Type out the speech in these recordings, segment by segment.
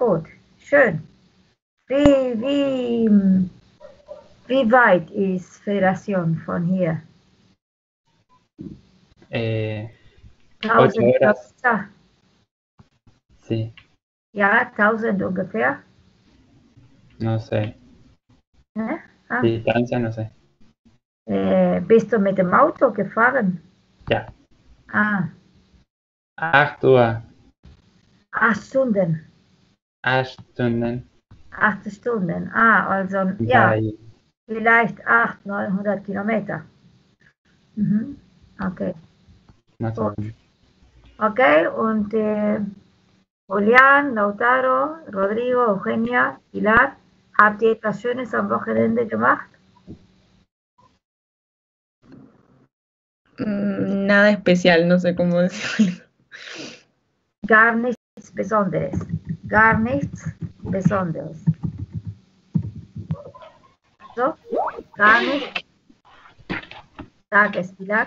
Gut, schön. Wie weit ist Föderation von hier? 8 1000 horas. Kilometer? Sí, Ja, 1000 ungefähr. no sé. Ne? Ah, Distancia, no sé. bist du mit dem Auto gefahren? Ja. Ah, 8 Uhr. 8 Stunden. 8 Stunden. 8 Stunden. Ah, also ja, Bei, vielleicht 800, 900 Kilometer. Mhm. Okay, más o gut. menos. Okay, und Julián, Lautaro, Rodrigo, Eugenia, Pilar, habt ihr etwas Schönes am Wochenende gemacht? Nada especial, no sé cómo decirlo. Gar nichts Besonderes. Gar nichts Besonderes. Also, gar nichts. Sag es, Pilar.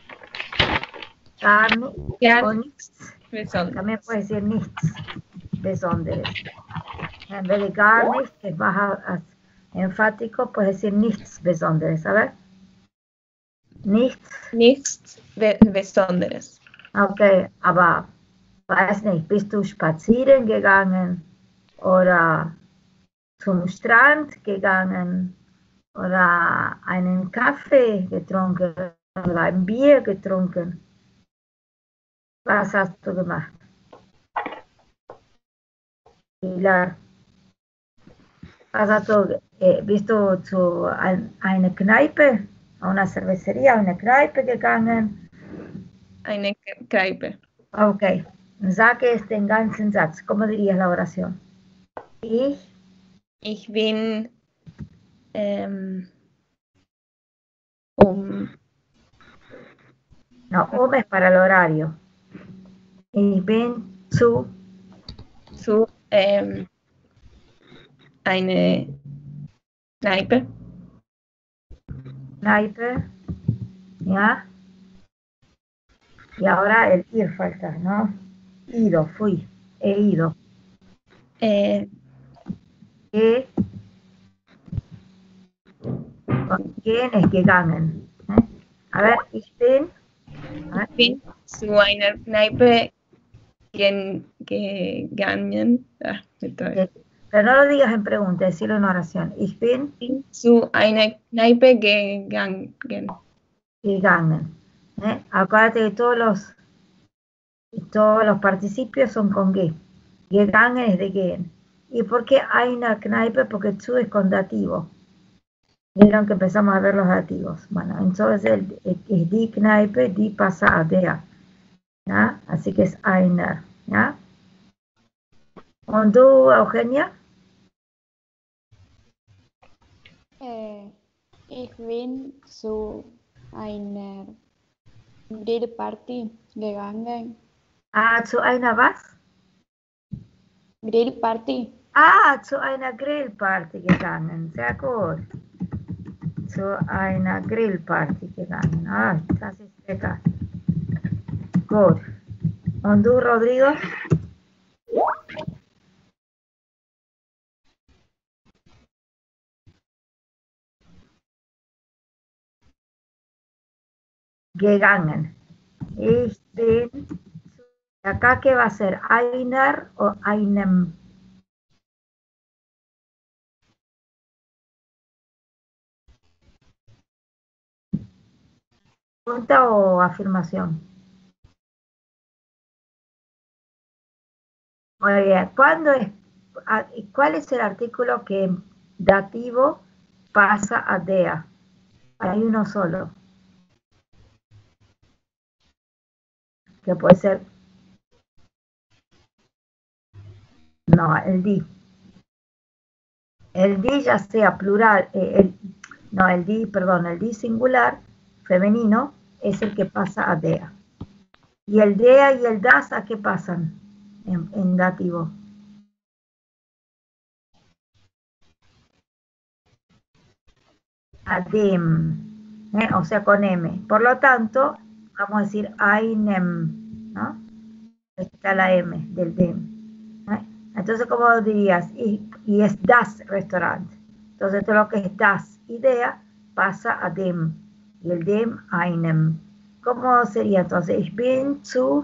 Gar nichts. Gar O nichts. besonders. También puede decir nichts Besonderes. En vez de gar nichts, que es más enfático, puedes decir nichts Besonderes. A ver. Nichts. Nichts Besonderes. Okay, aber weiß nicht, bist du spazieren gegangen oder zum Strand gegangen oder einen Kaffee getrunken oder ein Bier getrunken? Was hast du gemacht? Pilar, was hast du, bist du zu einer Kneipe, a una cervecería, a una Kneipe gegangen? Eine Kneipe. Okay, sag es den ganzen Satz. ¿Cómo dirías la oración? Ich bin No, es para el horario. Ich bin zu eine Kneipe. Kneipe, ¿ya? Y ahora el ir falta, ¿no? Ido, fui, he ido. ¿Con quién es gegangen? A ver, ich bin. Ich bin zu einer Kneipe gegangen. Pero no lo digas en pregunta, decirlo en oración. Ich bin zu einer Kneipe gegangen. Acuérdate que todos los participios son con ge. Gegangen es de gehen. ¿Y por qué eine Kneipe? Porque zu es con dativo. Vieron que empezamos a ver los dativos. Bueno, entonces es die Kneipe, die pasa a der. ¿Ya? Así que es einer. ¿Ya? ¿Und tú, Eugenia? Ich bin zu einer Grillparty gegangen. Ah, zu einer was? Grillparty. Ah, zu einer Grillparty gegangen. Sehr gut. Zu einer Grillparty gegangen. Ah, das ist lecker. Gut. ¿Und tú, Rodrigo? Gegangen. Ich bin. ¿Acá qué va a ser? ¿Einer o einem? ¿Pregunta o afirmación? Muy bien. ¿Cuál es el artículo que dativo pasa a dea? Hay uno solo. Que puede ser. No, el di. El di ya sea plural, el di singular, femenino, es el que pasa a dea. ¿Y el dea y el das a qué pasan en dativo? A dem, o sea, con M. Por lo tanto, vamos a decir einem, ¿no? Está la M del dem. Entonces, ¿cómo dirías? Y es das Restaurant. Entonces, todo lo que es das idea pasa a dem. Y el dem einem. ¿Cómo sería entonces? Ich bin zu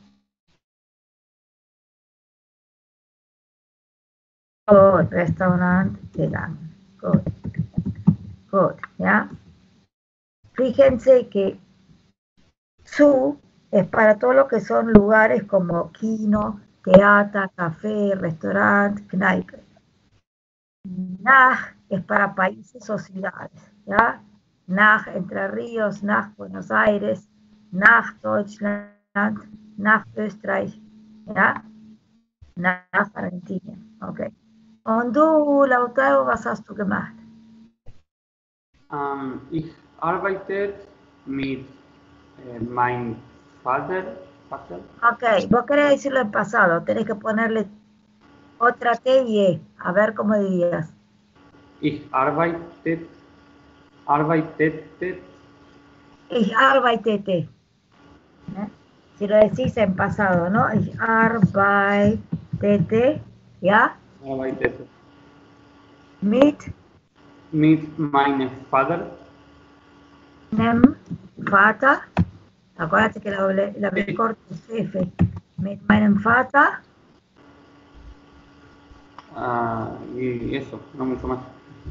Restaurant gegangen. Gut. Gut, ¿ya? Fíjense que zu es para todo lo que son lugares como kino, teatro, café, restaurante, kneipe. Nach es para países o ciudades, ¿ya? Nach Entre Ríos, nach Buenos Aires, nach Deutschland, nach Österreich, ¿ya? Nach Argentina, okay. Und du, Lautaro, was hast du gemacht? Ich arbeite mit meinem Vater. Ok, vos querés decirlo en pasado, tenés que ponerle otra T y E, a ver cómo dirías. Ich arbeitete. Ich arbeitete. Si lo decís en pasado, ¿no? Ich arbeitete, ¿ya? Arbeitete. Mit Meinem Vater. Vater. Acuérdate que la B corta es F. Mit meinem Vater. Y eso, no mucho más.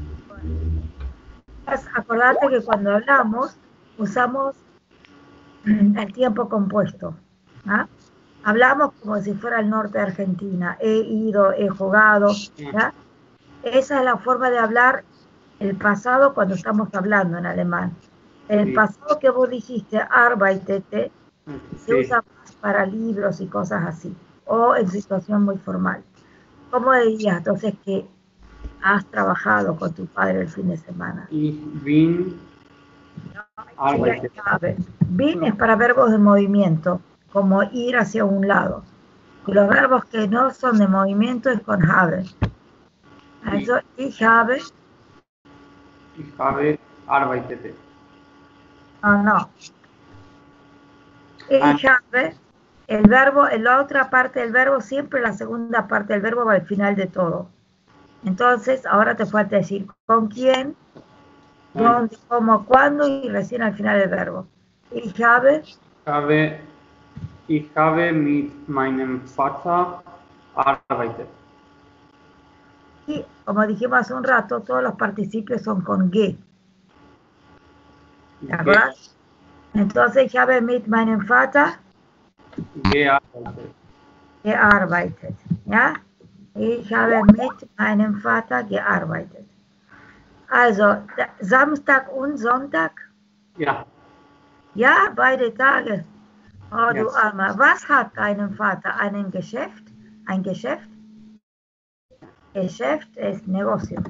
Acordate que cuando hablamos usamos el tiempo compuesto. ¿Ah? Hablamos como si fuera el norte de Argentina. He ido, he jugado. ¿Ya? Esa es la forma de hablar el pasado cuando estamos hablando en alemán. El pasado que vos dijiste, arbeitete, se usa más para libros y cosas así, o en situación muy formal. ¿Cómo dirías entonces que has trabajado con tu padre el fin de semana? Ich bin arbeitete. Bin es para verbos de movimiento, como ir hacia un lado. Y los verbos que no son de movimiento es con habe. Also, ich habe Arbeitete. No. Ich habe, el verbo, en la otra parte del verbo, siempre la segunda parte del verbo va al final de todo. Entonces, ahora te falta decir con quién, dónde, cómo, cuándo y recién al final del verbo. Ich habe mit meinem Vater arbeitet. Y, como dijimos hace un rato, todos los participios son con ge. ¿De acuerdo? Entonces, ich habe mit meinem Vater gearbeitet. ¿Ya? Ich habe mit meinem Vater gearbeitet. Also, Samstag und Sonntag? Ja. Ja, beide Tage. Oh, du Yes. Armer. Was hat dein Vater? ¿Ein Geschäft? ¿Ein Geschäft? Geschäft es negocio.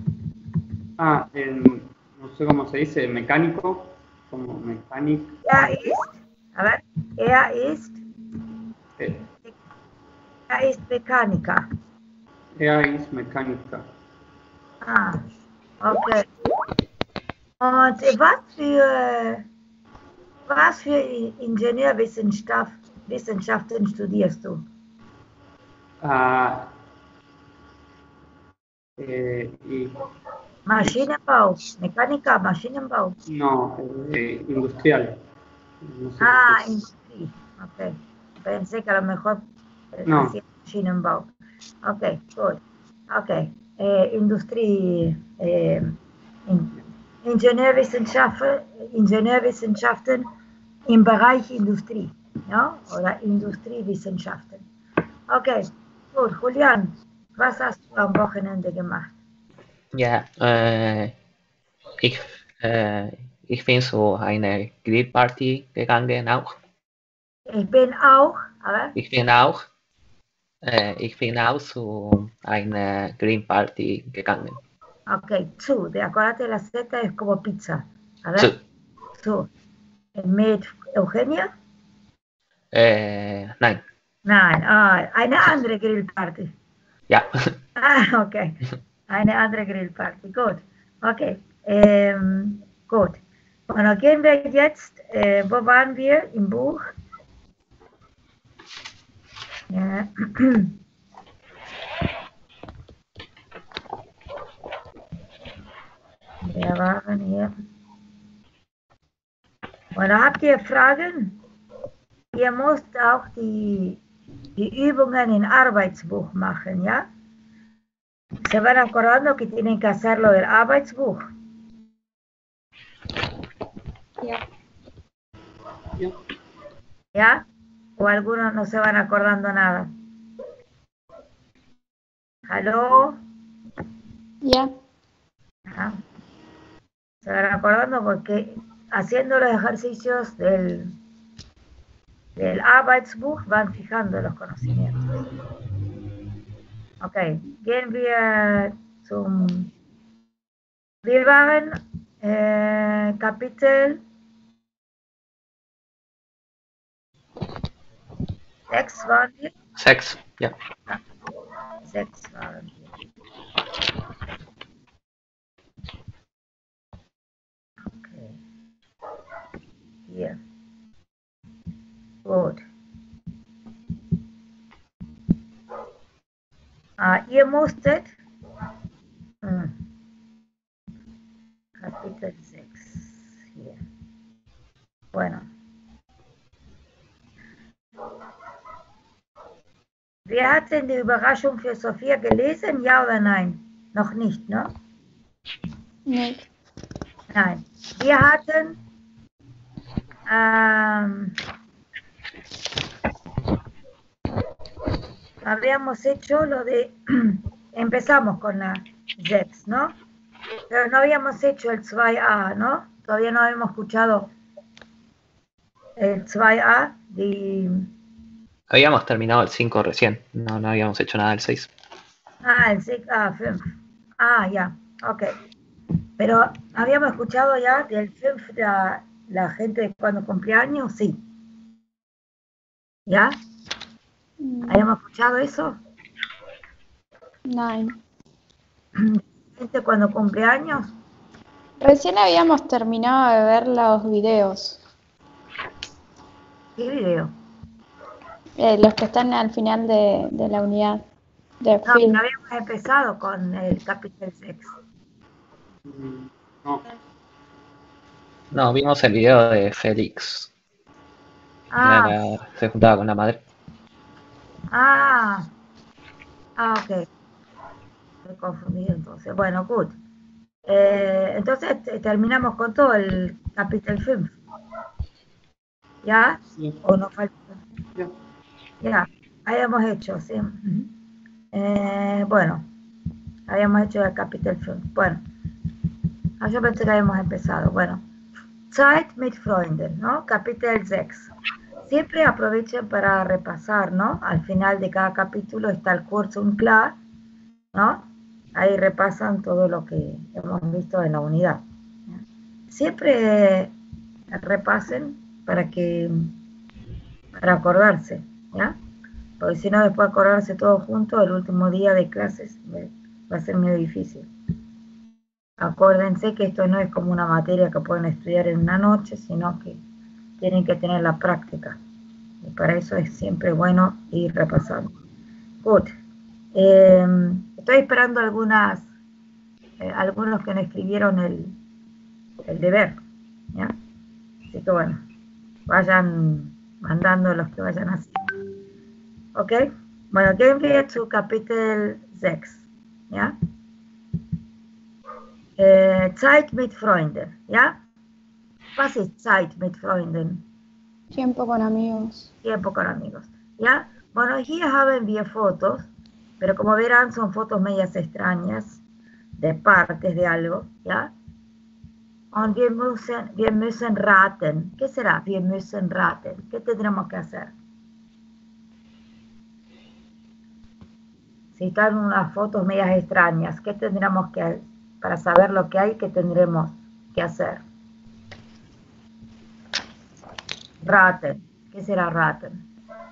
No sé cómo se dice, mecánico, como mecánico. Er ist Mechaniker. Er ist Mechaniker. Okay. Und was für Ingenieurwissenschaften studierst du? Maschinenbau, Mechaniker, Maschinenbau. No, industrial. No sé Industrie. Ok. Pensé que a lo mejor no. hacía Maschinenbau. Ok, good. Ok. Industrie, Ingenieurwissenschaften im Bereich Industrie, ¿no? Oder Industriewissenschaften. Okay, gut. Julian, was hast du am Wochenende gemacht? Ja, ich bin zu einer Grillparty gegangen auch. Ich bin auch zu einer Grillparty gegangen. Ok, zu, acuérdate la Z es como pizza. A ver. Zu. Mit Eugenia? Nein. Nein, eine andere Grillparty. Ja. Okay. Eine andere Grillparty. Gut. Okay. Gut. Bueno, gehen wir jetzt, wo waren wir im Buch? Ja. Wir waren hier. Bueno, habt ihr Fragen? Ihr müsst auch die Übungen in Arbeitsbuch machen, ¿ya? ¿Se van acordando que tienen que hacerlo del Arbeitsbuch? Ja. Ja. ¿Ya? ¿O algunos no se van acordando nada? ¿Aló? Ja. Ajá. Se van acordando porque haciendo los ejercicios del Arbeitsbuch van fijando los conocimientos. Ok, gehen wir zum... Wir waren Kapitel 6 waren wir. 6, ja. 6 waren wir. Okay. Hier. Gut. Ihr musstet Kapitel 6 hier. Bueno. Wir hatten die Überraschung für Sophia gelesen, ja oder nein? Noch nicht, ne? Nicht. Nein. Wir hatten habíamos hecho lo de, empezamos con la 6, ¿no? Pero no habíamos hecho el 2a, ¿no? Todavía no habíamos escuchado el 2a de... Habíamos terminado el 5 recién, no habíamos hecho nada del 6. El 6, 5. Ya, ok. Pero habíamos escuchado ya del 5 la gente cuando cumplía años, sí. ¿Ya? ¿Habíamos escuchado eso? Nein. ¿Gente cuando cumple años? Recién habíamos terminado de ver los videos. ¿Qué video? Los que están al final de la unidad de No, film. pero habíamos empezado con el capítulo 6. No. No, vimos el video de Félix. Se juntaba con la madre. Ok. Estoy confundido entonces. Bueno, good. Entonces terminamos con todo el capítulo 5. ¿Ya? Sí. ¿O nos falta? Ya. Ya, habíamos hecho, sí. Bueno, habíamos hecho el capítulo 5. Bueno, yo pensé que habíamos empezado. Bueno, Zeit mit Freunden, ¿no? Capítulo 6. Siempre aprovechen para repasar, ¿no? Al final de cada capítulo está el Kurzum klar, ¿no? Ahí repasan todo lo que hemos visto en la unidad. ¿Ya? Siempre repasen para acordarse, ¿ya? Porque si no, después acordarse todo junto, el último día de clases va a ser muy difícil. Acuérdense que esto no es como una materia que pueden estudiar en una noche, sino que tienen que tener la práctica. Y para eso es siempre bueno ir repasando. Good. Estoy esperando algunos que no escribieron el deber, ¿ya? Así que bueno, vayan mandando los que vayan haciendo. ¿Ok? Bueno, gehen wir zu Kapitel 6, ¿ya? Zeit mit Freunden, ¿ya? Was ist Zeit mit Freunden? Tiempo con amigos. Tiempo con amigos, ¿ya? Bueno, hier haben wir Fotos, pero como verán son fotos medias extrañas, de partes de algo, ¿ya? Und wir müssen raten. ¿Qué será? Wir müssen raten. ¿Qué tendremos que hacer? Si están unas fotos medias extrañas, ¿qué tendremos que hacer? Para saber lo que hay, ¿qué tendremos que hacer? Raten. ¿Qué será raten?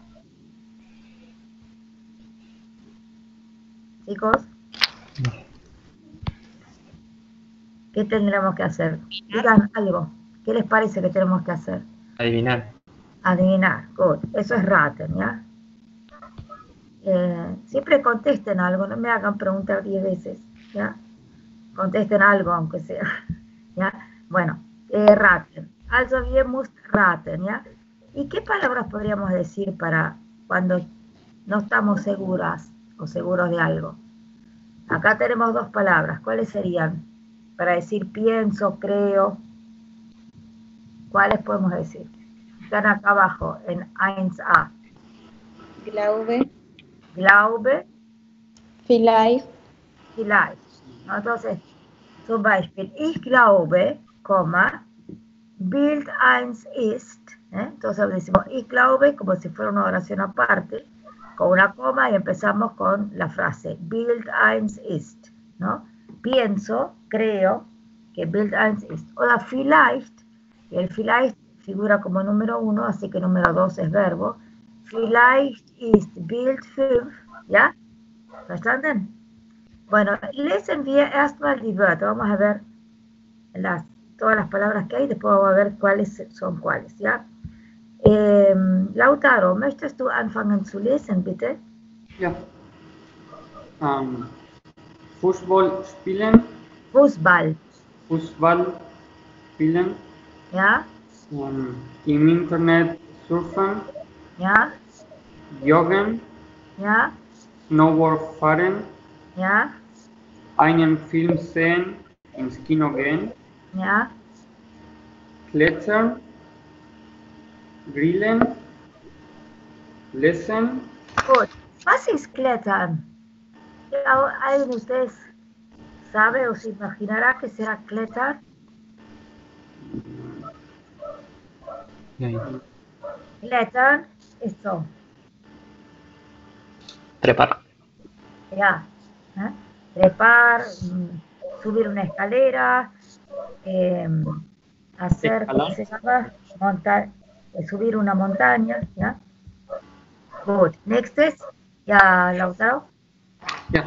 Chicos, ¿qué tendremos que hacer? Digan algo. ¿Qué les parece que tenemos que hacer? Adivinar. Adivinar. Good. Eso es raten, ¿ya? Siempre contesten algo, no me hagan preguntar 10 veces, ¿ya? Contesten algo, aunque sea. ¿ya? Bueno, raten. Also wir muss raten, ¿ya? ¿Y qué palabras podríamos decir para cuando no estamos seguras o seguros de algo? Acá tenemos dos palabras. ¿Cuáles serían? Para decir pienso, creo. ¿Cuáles podemos decir? Están acá abajo, en 1a. Glaube, Glaube, Vielleicht, vielleicht. ¿No? Entonces, zum Beispiel, ich glaube, Bild 1 ist. Entonces decimos, ich glaube, como si fuera una oración aparte, con una coma y empezamos con la frase, Bild 1 ist. ¿No? Pienso, creo, que Bild 1 ist. O vielleicht, y el vielleicht figura como número 1, así que número 2 es verbo. Vielleicht ist Bild 5, ¿ya? ¿Verstanden? Bueno, lesen wir erstmal die Wörter. Vamos a ver todas las palabras que hay, después vamos a ver cuáles son cuáles, ¿ya? Lautaro, möchtest du anfangen zu lesen, bitte? Ja. Fußball spielen, Fußball, Fußball spielen, ¿ya? im Internet surfen, ¿Ya? joggen, ¿Ya? Snowboard fahren, ¿Ya? einen Film sehen, ins Kino gehen, ¿Ya? klettern, grillen, lesen, Gut. Was ist Klettern? ¿Alguien de ustedes sabe o se imaginará que será Klettern? Klettern ist so. Trepar. Ya. Trepar, subir una escalera, hacer, ¿cómo se llama? Subir una montaña, ¿ya? Good. Next is, ya, Lautaro. ja.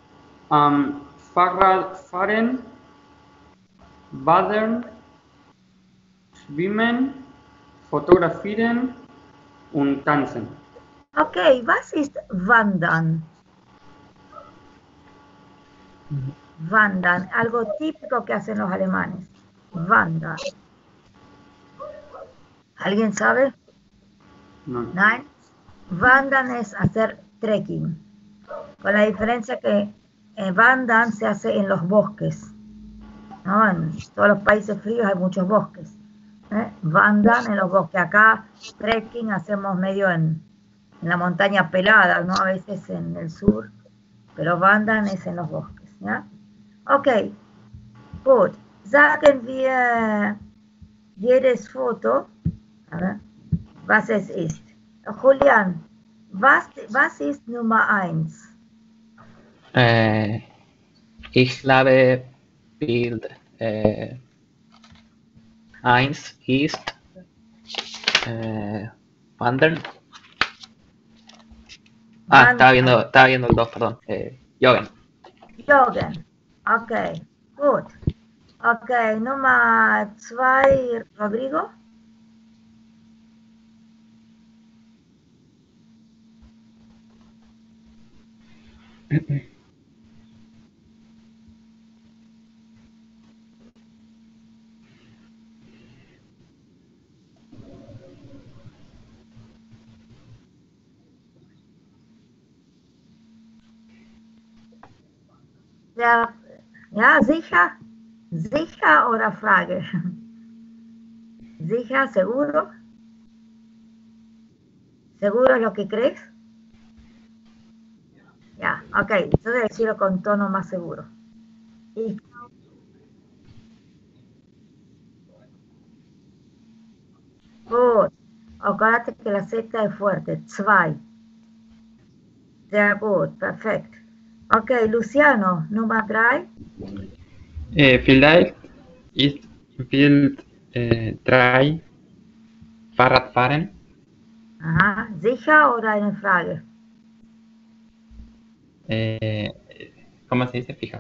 Fahrrad fahren, baden, schwimmen, fotografieren und tanzen. Okay, was ist Wandern? Wandern, algo típico que hacen los alemanes. Wandern. ¿Alguien sabe? No. Nein. Wandern es hacer trekking. Con la diferencia que Wandern se hace en los bosques. ¿No? En todos los países fríos hay muchos bosques. Wandern en los bosques. Acá trekking hacemos medio en la montaña pelada, ¿no? A veces en el sur. Pero Wandern es en los bosques. ¿Ya? Okay, gut. Sagen wir jedes Foto, was es ist. Julian, was ist Nummer 1? Ich glaube, Bild 1 ist Wandern. Estaba viendo el 2, perdón. Joggen. Joggen. Okay, gut. Okay, Nummer 2, Rodrigo. Ja, sicher? Sicher oder Frage? Sicher, seguro? ¿Seguro es lo que crees? Ya, ok, entonces decirlo con tono más seguro. Y gut. Acuérdate que la Z es fuerte. 2. Sehr gut, perfekt. Ok, Luciano, Nummer 3. Vielleicht ist Bild 3 Fahrradfahren. Aha, sicher oder eine Frage? ¿Cómo se dice? Fija.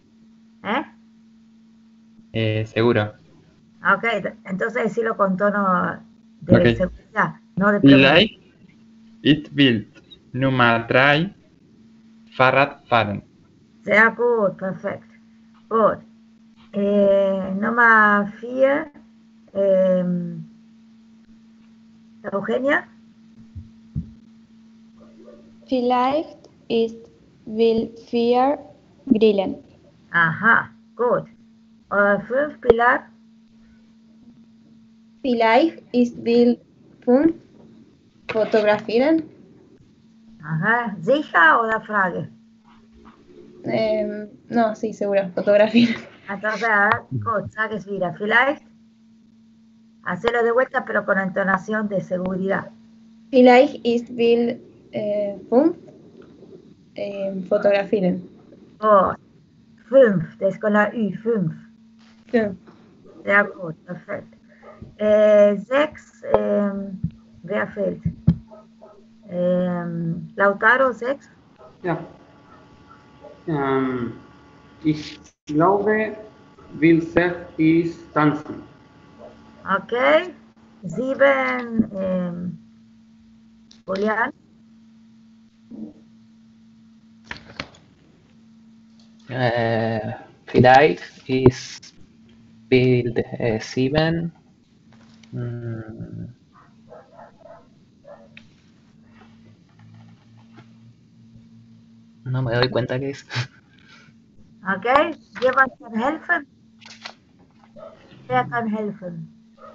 Seguro. Ok, entonces decirlo con tono de seguridad, no de pregunta. Vielleicht ist Bild Nummer 3 Fahrradfahren. Sehr gut, perfekt. Gut. Nummer 4, Eugenia. Vielleicht will 4 grillen. Aha, gut. Oder 5, Pilar. Vielleicht will 5 fotografieren. Aha, sicher oder Frage? No, sí, seguro, fotografieren. Entonces, gut, sag es wieder. Vielleicht. Hacelo de vuelta, pero con entonación de seguridad. Vielleicht will 5 fotografieren. Gut. 5, das ist con la Ü, 5. 5. Sehr gut, perfekt. 6, wer fehlt? Lautaro, 6. Ja. Ich glaube, will 6 ist tanzen. Okay. 7, Julian. Vielleicht will 7 no me doy cuenta que es. Okay. Jemand kann helfen? Wer kann helfen?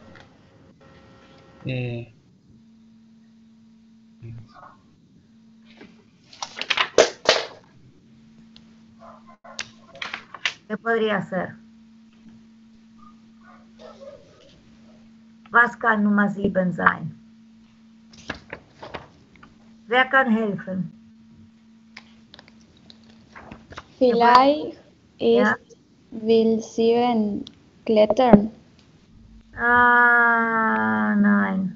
¿Qué podría ser? Was kann Nummer 7 sein? Wer kann helfen? Vielleicht Ja. will 7 klettern. Ah, nein.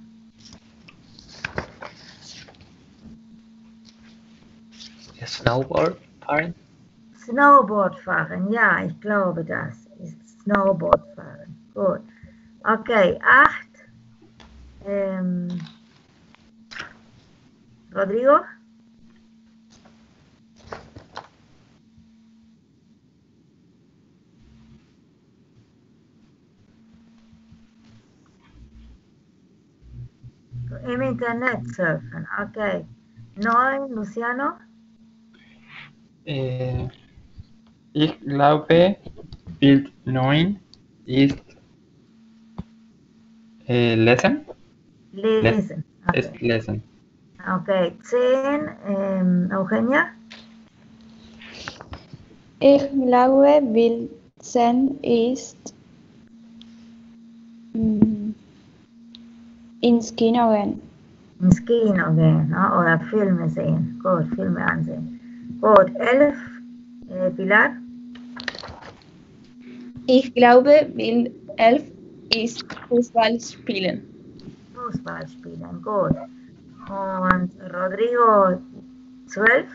Snowboard fahren? Snowboard fahren, ja, ich glaube, das ist Snowboard fahren. Gut. Okay, 8. Rodrigo. Im Internet surfen, okay. 9, Luciano. Ich glaube, Bild 9 ist lesen. Lesen. Okay. Ist lesen. Okay, 10, Eugenia. Ich glaube, will 10 ist ins Kino gehen. Ins Kino gehen, ne? Oder Filme sehen. Gut, Filme ansehen. Gut, 11, Pilar. Ich glaube, will 11 ist Fußball spielen. Fußball spielen, gut. Und Rodrigo, 12.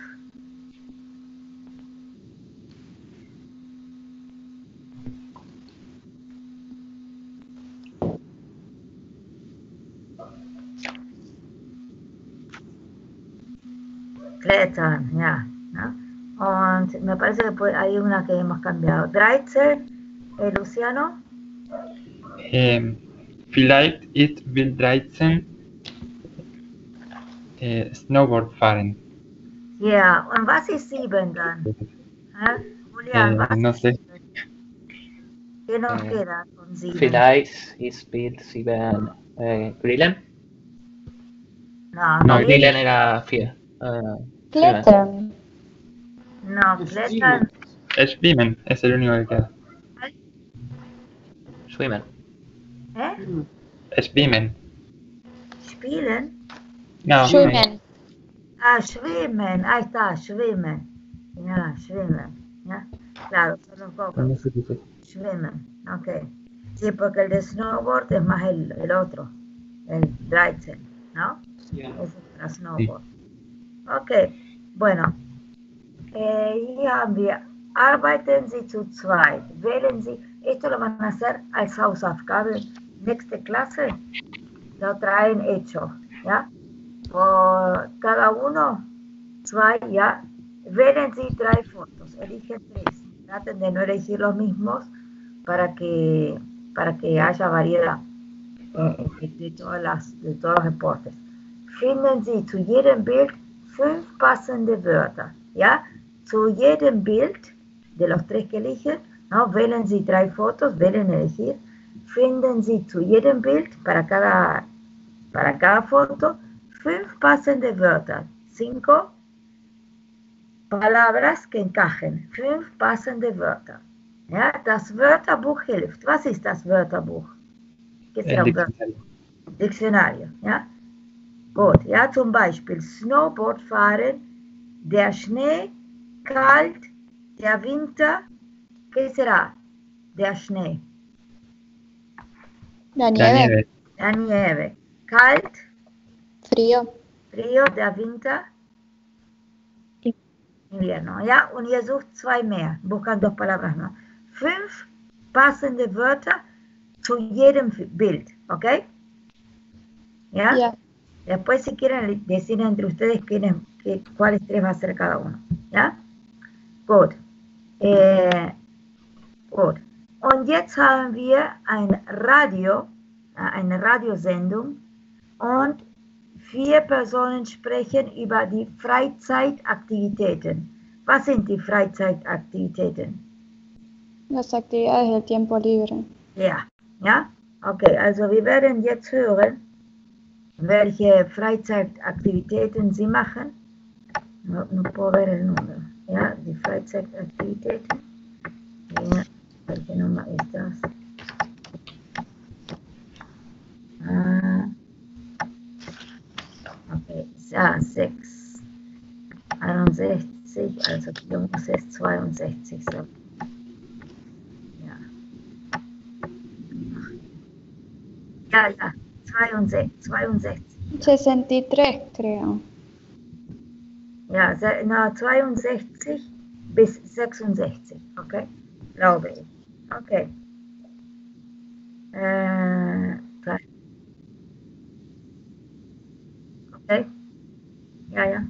Klettern, ja. ¿No? Und me parece que hay una que hemos cambiado. 13, Luciano. Vielleicht will 13 Snowboard fahren. Ja, und was ist 7 dann? Julian, was No ist sé. 7? ¿Qué nos queda con 7? Vielleicht will 7 grillen? No, No, Grillen era 4. Klettern. no, klettern. Schwimmen es el único que queda. Schwimmen. Schwimmen. Spielen. No, Schwimmen. Ah, schwimmen. Ahí está, schwimmen. Ja, schwimmen. ¿Ya? Claro, son los dos. no sé qué es. Schwimmen, ok. Sí, porque el de snowboard es más el otro, el 13, ¿no? Ja. Ese es para snowboard. Ok, bueno. Hier haben wir, arbeiten Sie zu zweit. Wählen Sie, esto lo van a hacer als Hausaufgabe. Nächste Klasse lo traen hecho, ¿ya? Por cada uno, 2, ¿ya? Wählen Sie 3 fotos, eligen 3. Traten de no elegir los mismos para que haya variedad de todos los deportes. Finden Sie zu jedem Bild 5 passende Wörter. ¿Ya? Zu jedem Bild de los 3 que eligen, ¿no? Wählen Sie 3 Fotos, wählen elegir. Finden Sie zu jedem Bild, para cada foto, 5 passende Wörter. 5 Palabras que encajen. 5 passende Wörter. Ja, das Wörterbuch hilft. Was ist das Wörterbuch? ¿Qué será un Diccionario. Diccionario? Ja? Gut, ja, zum Beispiel Snowboard fahren, der Schnee, kalt, der Winter. ¿Qué será? Der Schnee. La La nieve, nieve. La nieve. Kalt, frío, frío, der Winter. Invierno, ja, und ihr sucht 2 mehr, buscan 2 palabras más. 5 passende Wörter zu jedem Bild, ¿ok? ¿Ya? ya. Después, si quieren, decir entre ustedes cuáles 3 va a ser cada uno, ¿ya? Gut. Gut. Und jetzt haben wir ein Radio, eine Radiosendung und 4 Personen sprechen über die Freizeitaktivitäten. Was sind die Freizeitaktivitäten? Las actividades del tiempo libre. Ja, ja? Okay, also wir werden jetzt hören, welche Freizeitaktivitäten Sie machen. No puedo ver el número. Ja, die Freizeitaktivitäten. Ja, welche Nummer ist das? Okay, ja, 6, 61, also hier muss es 62 sein. Ja, 62. 63, creo. Ja, 62 bis 66, okay? Glaube ich. Okay. Okay? Ja.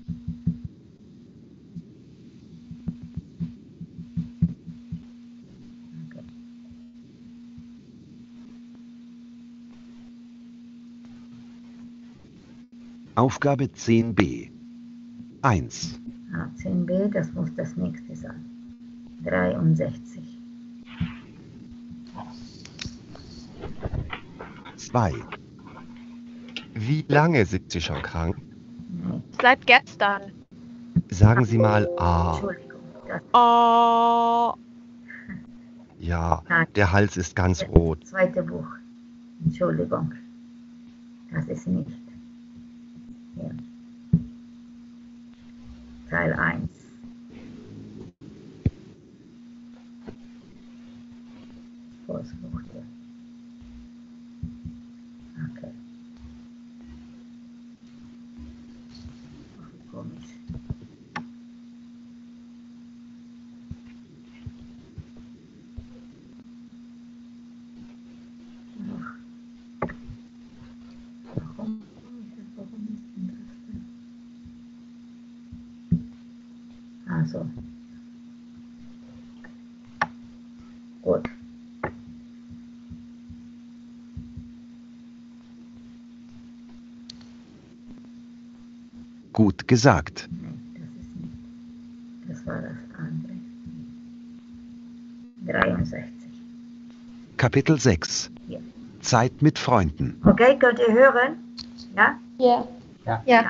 Okay. Aufgabe 10b. 1. 10b, das muss das nächste sein. 63. 2. Wie lange sind Sie schon krank? Nee, Seit gestern. Sagen Sie mal A. Entschuldigung. Das Oh, Ja, der Hals ist ganz rot. zweite Buch. Entschuldigung. Das ist nicht. Hier. Teil 1. Kursbuch hier. Okay. Ach, komisch. Ach. Warum ist denn das denn? Also. Gut. Gut gesagt. Nein, das ist nicht. Das war das andere. 63. Kapitel 6. Ja. Zeit mit Freunden. Okay, könnt ihr hören? Ja? Ja. Ja.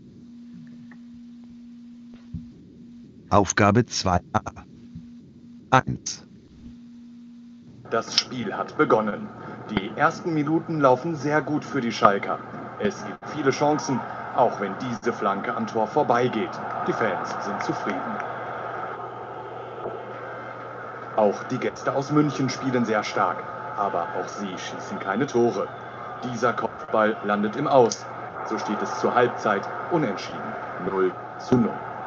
Aufgabe 2a. 1. Das Spiel hat begonnen. Die ersten Minuten laufen sehr gut für die Schalker. Es gibt viele Chancen, auch wenn diese Flanke am Tor vorbeigeht. Die Fans sind zufrieden. Auch die Gäste aus München spielen sehr stark, aber auch sie schießen keine Tore. Dieser Kopfball landet im Aus. So steht es zur Halbzeit unentschieden. 0:0.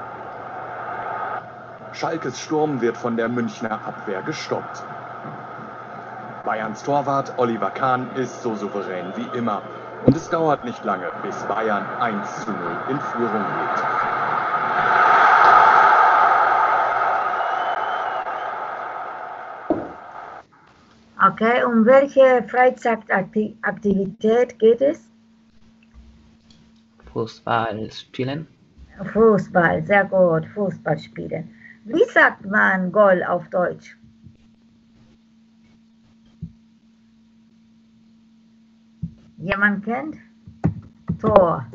Schalkes Sturm wird von der Münchner Abwehr gestoppt. Bayerns Torwart Oliver Kahn ist so souverän wie immer. Und es dauert nicht lange, bis Bayern 1:0 in Führung geht. Okay, um welche Freizeitaktivität geht es? Fußball spielen. Fußball, sehr gut, Fußball spielen. Wie sagt man Goal auf Deutsch? Jemand kennt? Tor.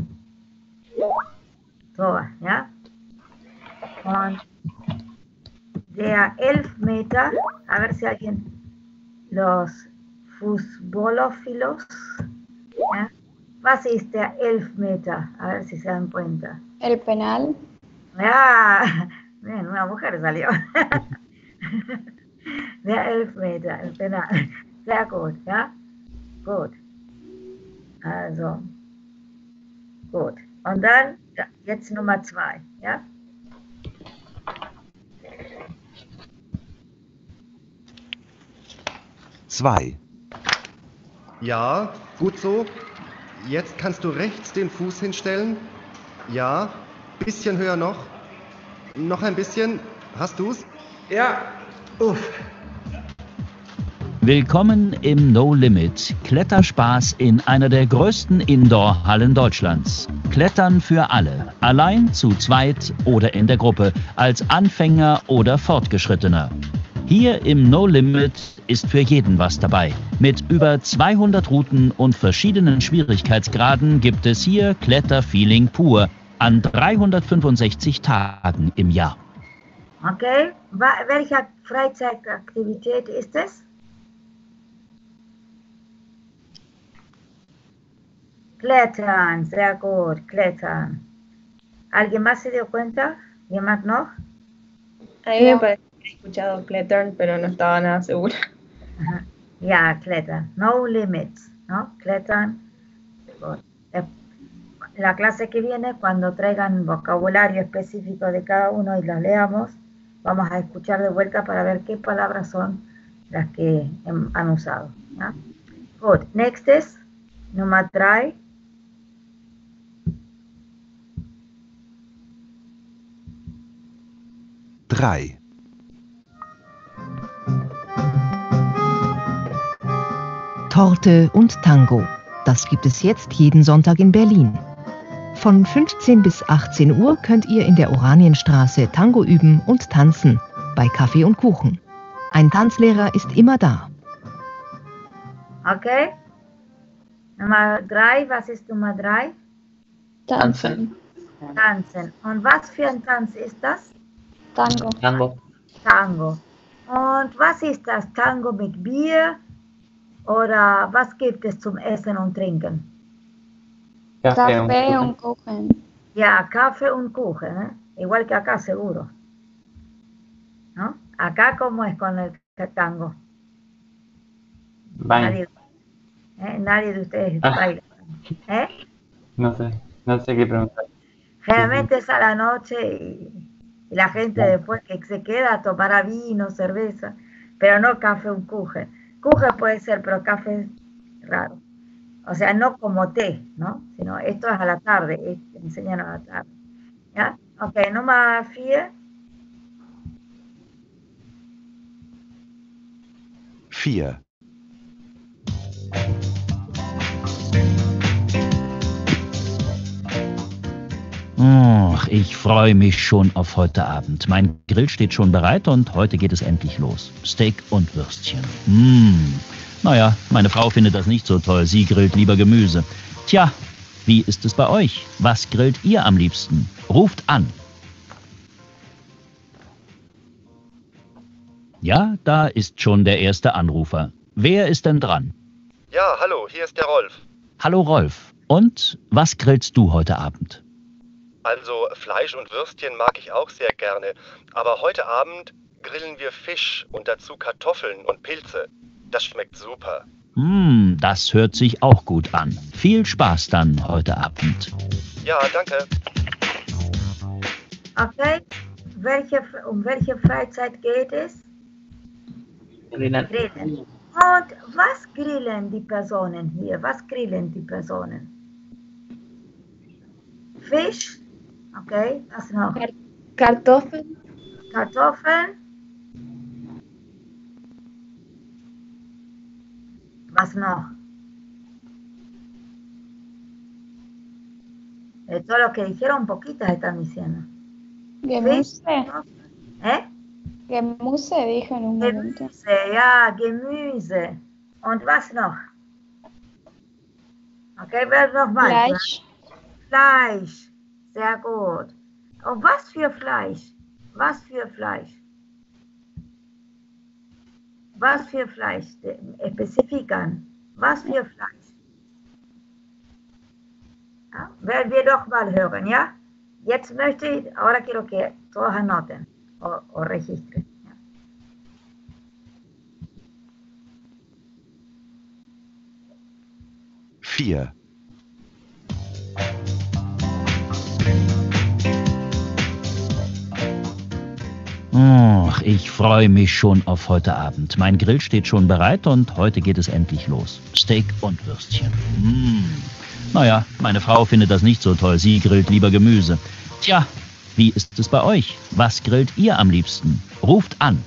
Tor, ja? Und der Elfmeter, a ver si alguien, los futbolófilos, ¿ja? Was ist der Elfmeter? A ver si se dan cuenta. El penal. Ja, bien, una mujer salió. Der Elfmeter, el penal. Sehr gut, ja? Gut. Also, gut. Und dann, ja, jetzt Nummer 2, ja? Zwei. Ja, gut so. Jetzt kannst du rechts den Fuß hinstellen. Ja, bisschen höher noch. Noch ein bisschen. Hast du's? Ja. Uff. Willkommen im No Limit Kletterspaß in einer der größten Indoor-Hallen Deutschlands. Klettern für alle, allein, zu zweit oder in der Gruppe, als Anfänger oder Fortgeschrittener. Hier im No Limit ist für jeden was dabei. Mit über 200 Routen und verschiedenen Schwierigkeitsgraden gibt es hier Kletterfeeling pur an 365 Tagen im Jahr. Okay, welche Freizeitaktivität ist es? Klettern, sehr gut, klettern. ¿Alguien más se dio cuenta? ¿Jemand noch? A mí me parece que he escuchado Klettern, pero no estaba nada segura. Ajá. Ja, klettern. No limits, ¿no? Klettern. Gut. La clase que viene, cuando traigan vocabulario específico de cada uno y las leamos, vamos a escuchar de vuelta para ver qué palabras son las que han usado. ¿Ya? Gut, nächstes, Nummer 3. Drei. Torte und Tango. Das gibt es jetzt jeden Sonntag in Berlin. Von 15 bis 18 Uhr könnt ihr in der Oranienstraße Tango üben und tanzen, bei Kaffee und Kuchen. Ein Tanzlehrer ist immer da. Okay. Nummer 3, was ist Nummer 3? Tanzen. Tanzen. Und was für ein Tanz ist das? Tango. Tango. Tango. Und was ist das? Tango mit Bier? Oder was gibt es zum Essen und Trinken? Café und Kuchen. Ja, Kaffee und Kuchen, ¿eh? Igual que acá seguro. ¿No? Acá, ¿cómo es con el tango? Baile. Nadie de ustedes baila. ¿Eh? No sé qué preguntar. Generalmente es a la noche y la gente después que se queda tomará vino, cerveza, pero no café und Kuchen. Kuchen puede ser, pero café es raro. O sea, no como té, ¿no? Sino esto es a la tarde, enseñan a la tarde. ¿Ya? Ok, Nummer 4. 4. Och, ich freue mich schon auf heute Abend. Mein Grill steht schon bereit und heute geht es endlich los. Steak und Würstchen. Naja, meine Frau findet das nicht so toll. Sie grillt lieber Gemüse. Tja, wie ist es bei euch? Was grillt ihr am liebsten? Ruft an. Ja, da ist schon der erste Anrufer. Wer ist denn dran? Ja, hallo, hier ist der Rolf. Hallo Rolf. Und was grillst du heute Abend? Also Fleisch und Würstchen mag ich auch sehr gerne, aber heute Abend grillen wir Fisch und dazu Kartoffeln und Pilze. Das schmeckt super. Das hört sich auch gut an. Viel Spaß dann heute Abend. Ja, danke. Okay, um welche Freizeit geht es? Grillen. Grillen. Und was grillen die Personen hier? Was grillen die Personen? Fisch? Okay, was noch? Kartoffeln. Kartoffeln? Was noch? Todo lo que dijeron, poquitas están diciendo. Gemüse. ¿Eh? Gemüse dijo en un momento. Gemüse, ja, Gemüse. Und was noch? Okay, wer nochmal? Fleisch. Fleisch. Sehr gut. Und was für Fleisch? Was für Fleisch? Was für Fleisch? Spezifikan. Was für Fleisch? Ja, werden wir doch mal hören, ¿ya? Jetzt möchte ich, ahora quiero que todos anoten o registren. ¿Ya? Vier. Oh, ich freue mich schon auf heute Abend. Mein Grill steht schon bereit und heute geht es endlich los. Steak und Würstchen. Naja, meine Frau findet das nicht so toll. Sie grillt lieber Gemüse. Tja, wie ist es bei euch? Was grillt ihr am liebsten? Ruft an.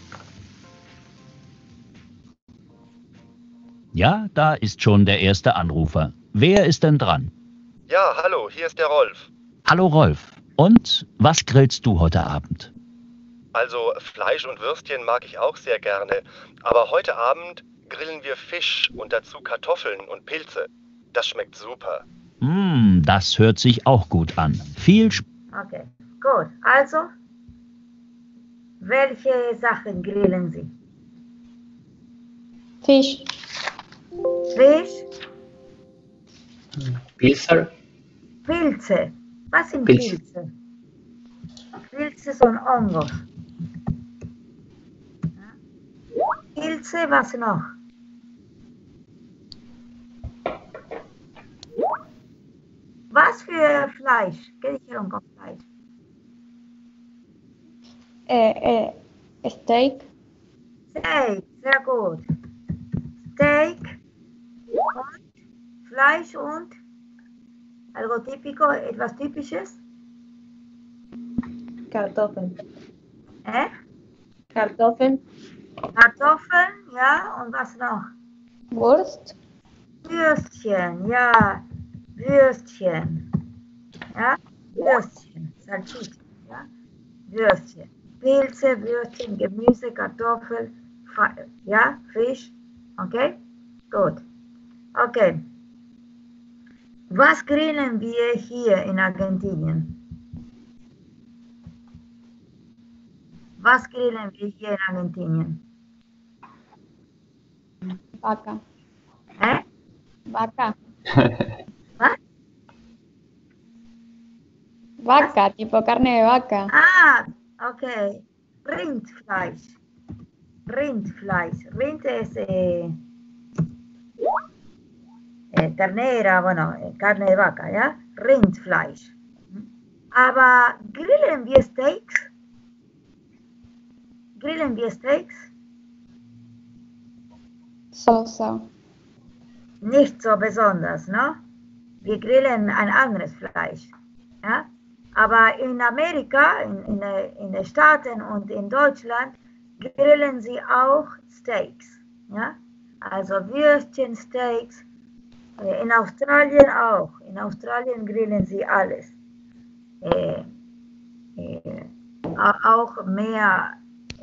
Ja, da ist schon der erste Anrufer. Wer ist denn dran? Ja, hallo, hier ist der Rolf. Hallo Rolf. Und was grillst du heute Abend? Also Fleisch und Würstchen mag ich auch sehr gerne, aber heute Abend grillen wir Fisch und dazu Kartoffeln und Pilze. Das schmeckt super. Das hört sich auch gut an. Viel Spaß. Okay, gut. Also, welche Sachen grillen Sie? Fisch. Fisch? Pilze. Pilze. Was sind Pilze. Pilze? Pilze son hongos. Pilze, was noch? Was für Fleisch? ¿Qué dijeron con Fleisch? Steak. Steak, sehr gut. Steak und Fleisch und algo típico, etwas Typisches? Kartoffeln. Kartoffeln, ja, und was noch? Wurst. Würstchen, ja, Würstchen. Ja, Würstchen, Salchicha, ja, Würstchen. Pilze, Würstchen, Gemüse, Kartoffel, ja, Fisch, okay? Gut. Okay. Was grillen wir hier in Argentinien? Was grillen wir hier in Argentinien? Vaca. ¿Eh? Vaca. ¿Ah? Vaca, tipo carne de vaca. Ah, okay. Rindfleisch. Rindfleisch. Rind es ternera, bueno, carne de vaca, ¿ya? Rindfleisch. Aber grillen wir Steaks? Grillen wir Steaks? So. Nicht so besonders, ne? Wir grillen ein anderes Fleisch. Ja? Aber in Amerika, in den Staaten und in Deutschland grillen sie auch Steaks. Ja? Also Würstchen, Steaks. In Australien auch. In Australien grillen sie alles. Auch mehr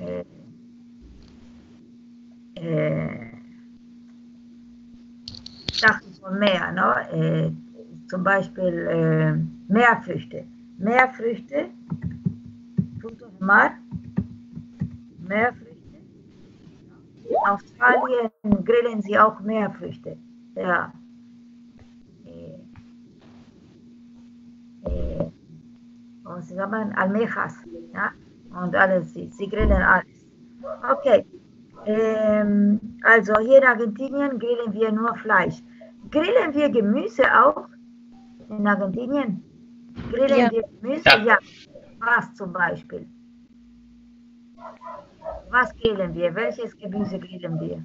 Sachen von Meer, ne? Zum Beispiel Meerfrüchte. Meerfrüchte, Frutos del Mar, Meerfrüchte. In Australien grillen sie auch Meerfrüchte. Ja. ¿Cómo se llaman? Almejas, ¿ja? Und alles, sie grillen alles. Okay. Also hier in Argentinien grillen wir nur Fleisch. Grillen wir Gemüse auch in Argentinien? Grillen wir Gemüse? Ja. Was zum Beispiel? Was grillen wir? Welches Gemüse grillen wir?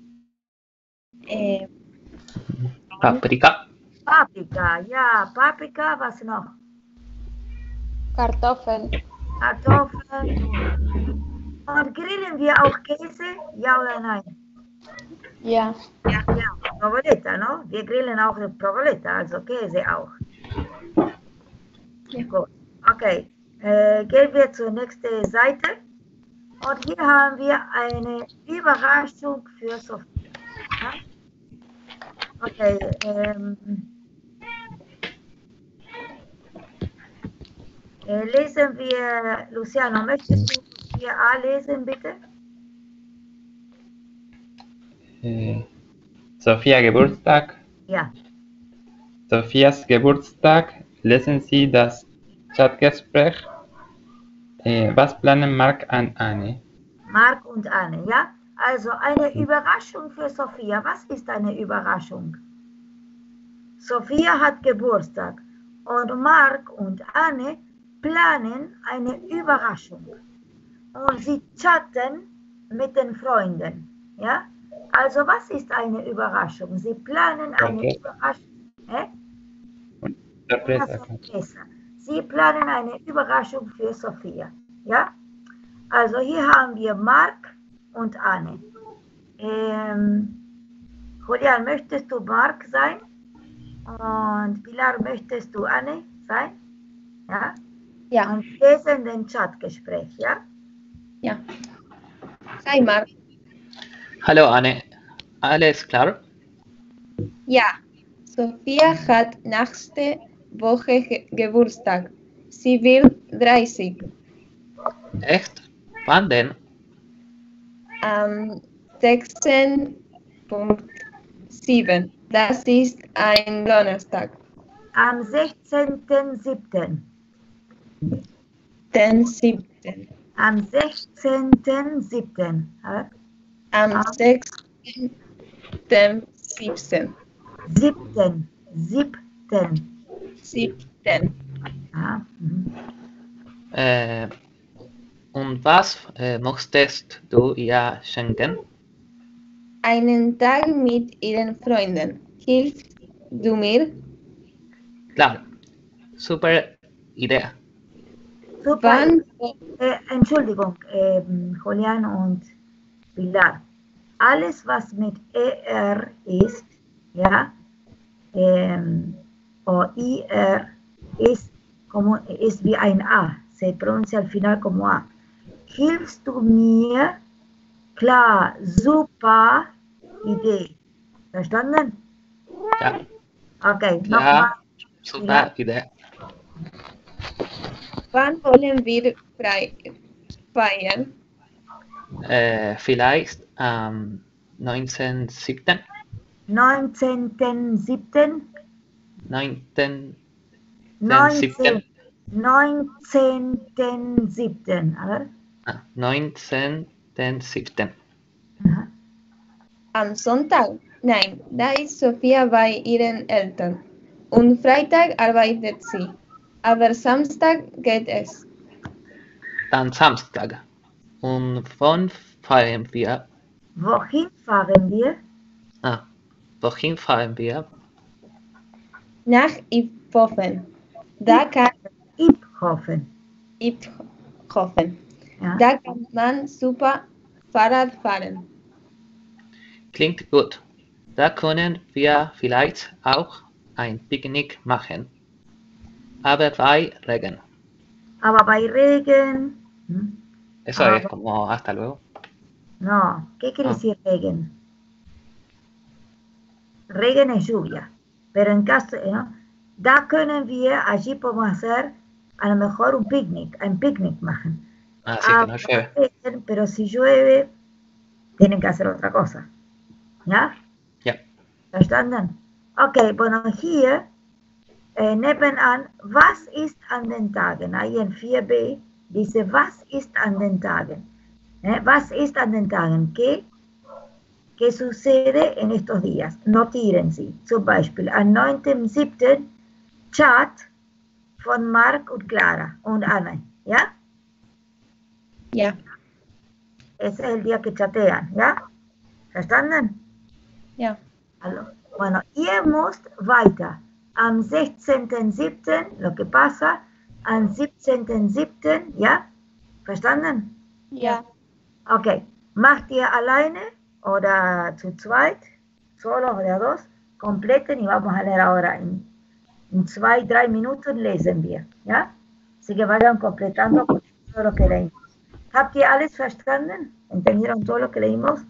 Paprika. Paprika, ja. Paprika, was noch? Kartoffeln. Kartoffeln. Und grillen wir auch Käse? Ja oder nein? Ja. Ja, Provoleta, no? Wir grillen auch Provoleta, also Käse auch. Ja. Gut, okay. Gehen wir zur nächsten Seite. Und hier haben wir eine Überraschung für Sophia. Ja? Okay. Lesen wir, Luciano, möchtest du 4a lesen, bitte? Sophia Geburtstag. Ja. Sophias Geburtstag. Lesen Sie das Chatgespräch. Was planen Mark und Anne? Mark und Anne, ja? Also eine Überraschung für Sophia. Was ist eine Überraschung? Sophia hat Geburtstag und Mark und Anne planen eine Überraschung. Und sie chatten mit den Freunden, ja? Also was ist eine Überraschung? Sie planen eine Okay. Überraschung. Sorpresa. Sie planen eine Überraschung für Sophia. Ja? Also hier haben wir Mark und Anne. Julian, möchtest du Mark sein? Und Pilar, möchtest du Anne sein? Ja? Ja. Und lesen den Chatgespräch, ja? Ja. Hi, Mark. Hallo Anne, alles klar? Ja. Sophia hat nächste Woche Geburtstag. Sie wird 30. Echt? Wann denn? Am 16.7. Das ist ein Donnerstag. Am 16.07. Den 7. Am 16.07. Ja? Am 6.7. 7. Ja. Und was möchtest du ihr schenken? Einen Tag mit ihren Freunden. Hilfst du mir? Klar, super Idee. Super. Wann? Entschuldigung, Julian und Pilar. Alles, was mit ER ist, ja, o IR ist wie ein A. Se pronuncia al final como A. Hilfst du mir? Klar, super Idee. Verstanden? Ja, Okay, klar, nochmal. super Idee. Wann wollen wir feiern? Vielleicht am 19.7. 19.07. 19.7. 19.07. A ver. 19.7. Am Sonntag? Nein, da ist Sophia bei ihren Eltern. Und Freitag arbeitet sie. Aber Samstag geht es. Dann Samstag. Und wann fahren wir? Wohin fahren wir? Wohin fahren wir? Nach Iphofen. Da kann Iphofen. Ja. Da kann man super Fahrrad fahren. Klingt gut. Da können wir vielleicht auch ein Picknick machen. Aber bei Regen. Aber bei Regen. Eso es como hasta luego. No, ¿qué quiere decir Regen? Regen es lluvia. Pero en caso, ¿no? Da können wir, allí podemos hacer a lo mejor un Picknick machen. Así que no llueve. Pero si llueve, tienen que hacer otra cosa. ¿Ya? Ja. Verstanden? Okay, bueno, hier nebenan, was ist an den Tagen? Ahí en 4b dice, was ist an den Tagen? Was ist an den Tagen? ¿Qué sucede en estos días? Notieren Sie. Zum Beispiel am 9.7. Chat von Mark und Clara und Anne. ¿Ya? Ja. Ese es el día que chatean. ¿Ya? ¿Verstanden? Ja. Also, bueno, ihr müsst weiter. Am 16.07. lo que pasa, am 17.07. ¿ya? ¿Verstanden? Ja. Okay. Macht ihr alleine oder zu zweit, solo o de a dos, completen y vamos a leer ahora. En 2, 3 Minuten lesen wir. ¿Ya? Así que vayan completando con todo lo que leímos. ¿Habt ihr alles verstanden? ¿Entendieron todo lo que leímos?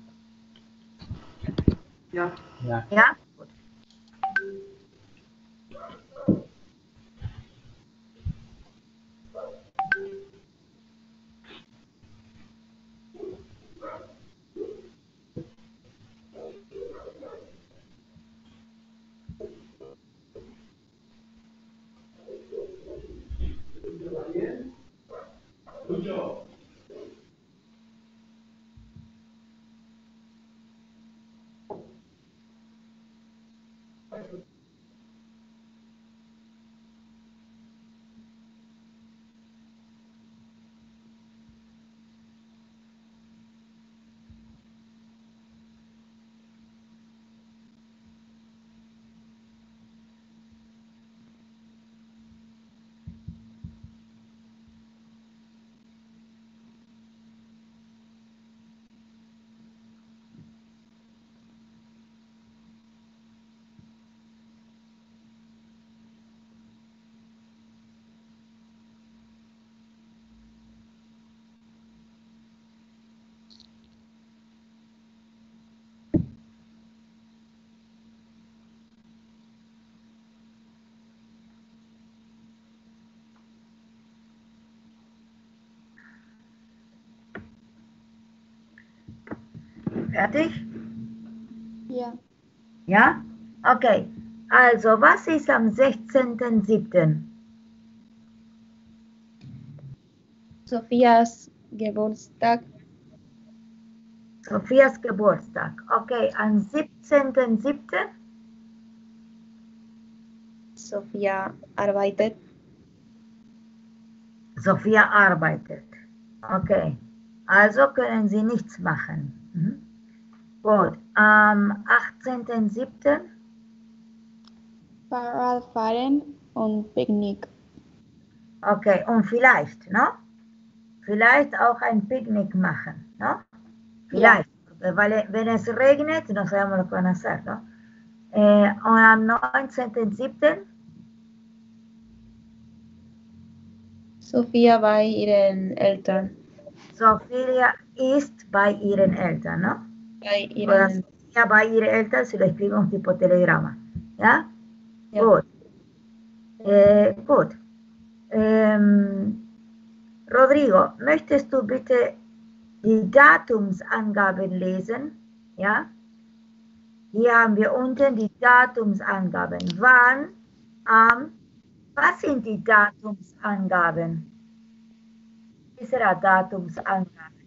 Ja. Ja. ¿Ya? Fertig? Ja. Ja? Okay. Also, was ist am 16.07.? Sophias Geburtstag. Sophias Geburtstag. Okay, am 17.07. Sophia arbeitet. Sophia arbeitet. Okay, also können Sie nichts machen. Mhm. Gut, am 18.07. Fahrradfahren und Picknick. Okay, und vielleicht, ne? Vielleicht auch ein Picknick machen, ¿no? Vielleicht, weil wenn es regnet, no sabemos lo que van a hacer, ¿no? Und am 19.07. Sophia bei ihren Eltern. Sofía ist bei ihren Eltern, ¿no? Bei Oder ihren Sofía bei ihren Eltern, si lo escribimos tipo telegrama, ¿ya? Ja. Gut. Gut. Rodrigo, möchtest du bitte die Datumsangaben lesen? Ja? Hier haben wir unten die Datumsangaben. Wann, was sind die Datumsangaben? Was será Datumsangaben?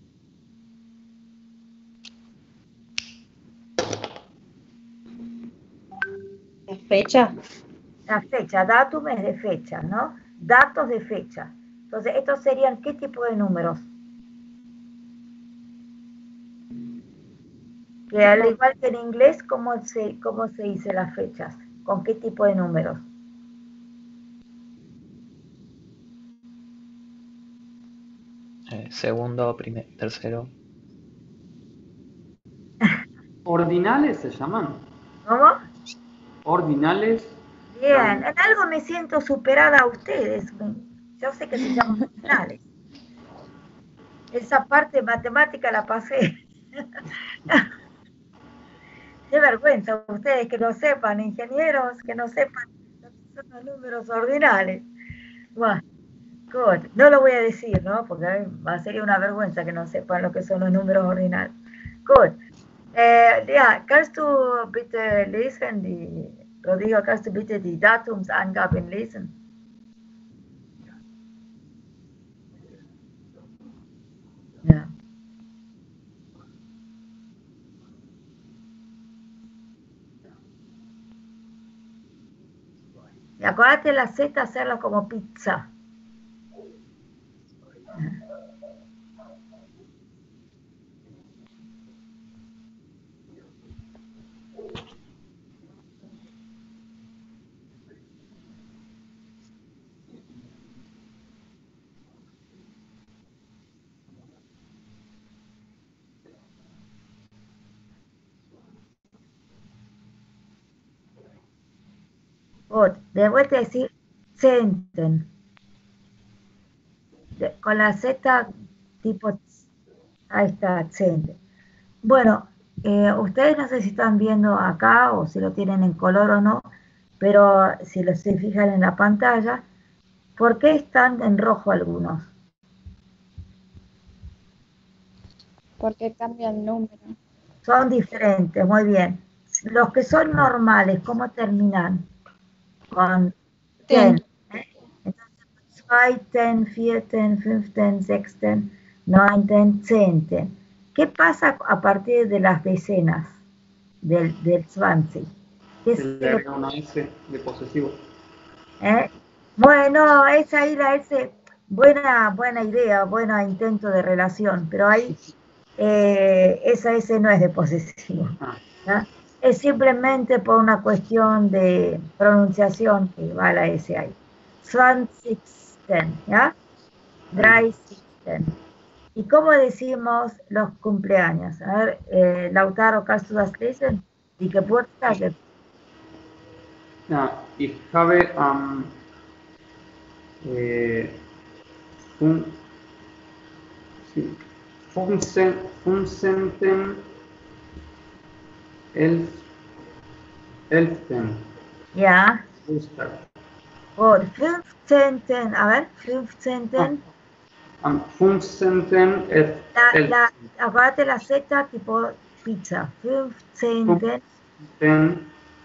La fecha. La fecha, datum es de fecha, ¿no? Datos de fecha. Entonces, estos serían ¿qué tipo de números? Que al igual que en inglés, ¿cómo se dice las fechas? ¿Con qué tipo de números? Segundo, tercero. Ordinales se llaman. ¿Cómo? Ordinales. Bien, en algo me siento superada a ustedes. Yo sé que se llaman ordinales. Esa parte matemática la pasé. Qué vergüenza ustedes que no sepan, ingenieros, que no sepan lo que son los números ordinales. Bueno, good. No lo voy a decir, ¿no? Porque sería una vergüenza que no sepan lo que son los números ordinales. Gut. Ja, kannst du bitte lesen, Rodrigo, kannst du bitte die Datumsangaben lesen? Ja. Y acuérdate la Z hacerla como pizza. Gut, de vuelta a decir Zehnten. Con la Z tipo, ahí está, Zehnten. Bueno, ustedes no sé si están viendo acá o si lo tienen en color o no, pero si se fijan en la pantalla, ¿por qué están en rojo algunos? Porque cambia el número. Son diferentes, muy bien. Los que son normales, ¿cómo terminan? Con Ten. 10. Entonces, 2, 10, 4, 10, 15, 16, 19, 10. ¿Qué pasa a partir de las decenas del 20? Se le agrega una S de posesivo. Bueno, es ahí la S, buena idea, buen intento de relación, pero ahí esa S no es de posesivo. ¿Ya? Es simplemente por una cuestión de pronunciación que va la S ahí. 20, ¿ya? 30. ¿Y cómo decimos los cumpleaños? A ver, Lautaro, kannst du das lesen? Die Geburtstage. Ja, ich habe am 15. 11. Ja. Geburtstag. Gut, 15. A ver, 15. Am 15. Acuérdate la Z tipo pizza. 15. 11.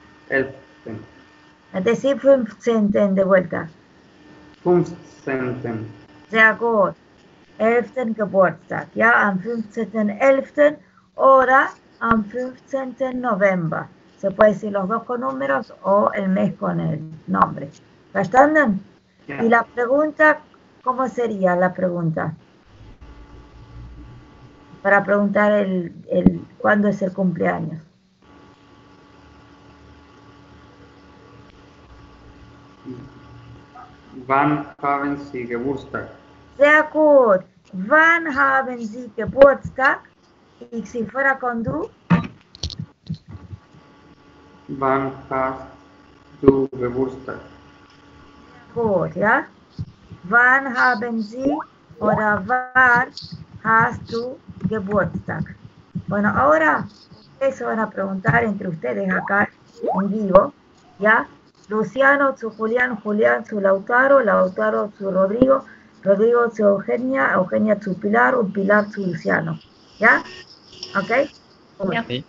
Es decir, 15 de vuelta. 15. Sehr gut. 11. Geburtstag. Ja, am 15.11. oder am 15. November. Se puede decir los dos con números o el mes con el nombre. ¿Verstanden? Ja. Y la pregunta, ¿cómo sería la pregunta? Para preguntar cuándo es el cumpleaños. Wann haben Sie Geburtstag? Sehr gut. Wann haben Sie Geburtstag? Y si fuera con du. Wann hast du Geburtstag? Gut, ja. Wann haben Sie oder wann hast du Geburtstag? Bueno, ahora eso van a preguntar entre ustedes acá en vivo, ¿ya? Luciano su Julián, Julián su Lautaro, Lautaro su Rodrigo, Rodrigo su Eugenia, Eugenia su Pilar, un Pilar su Luciano, ¿ya? ¿Ok? Sí. Okay.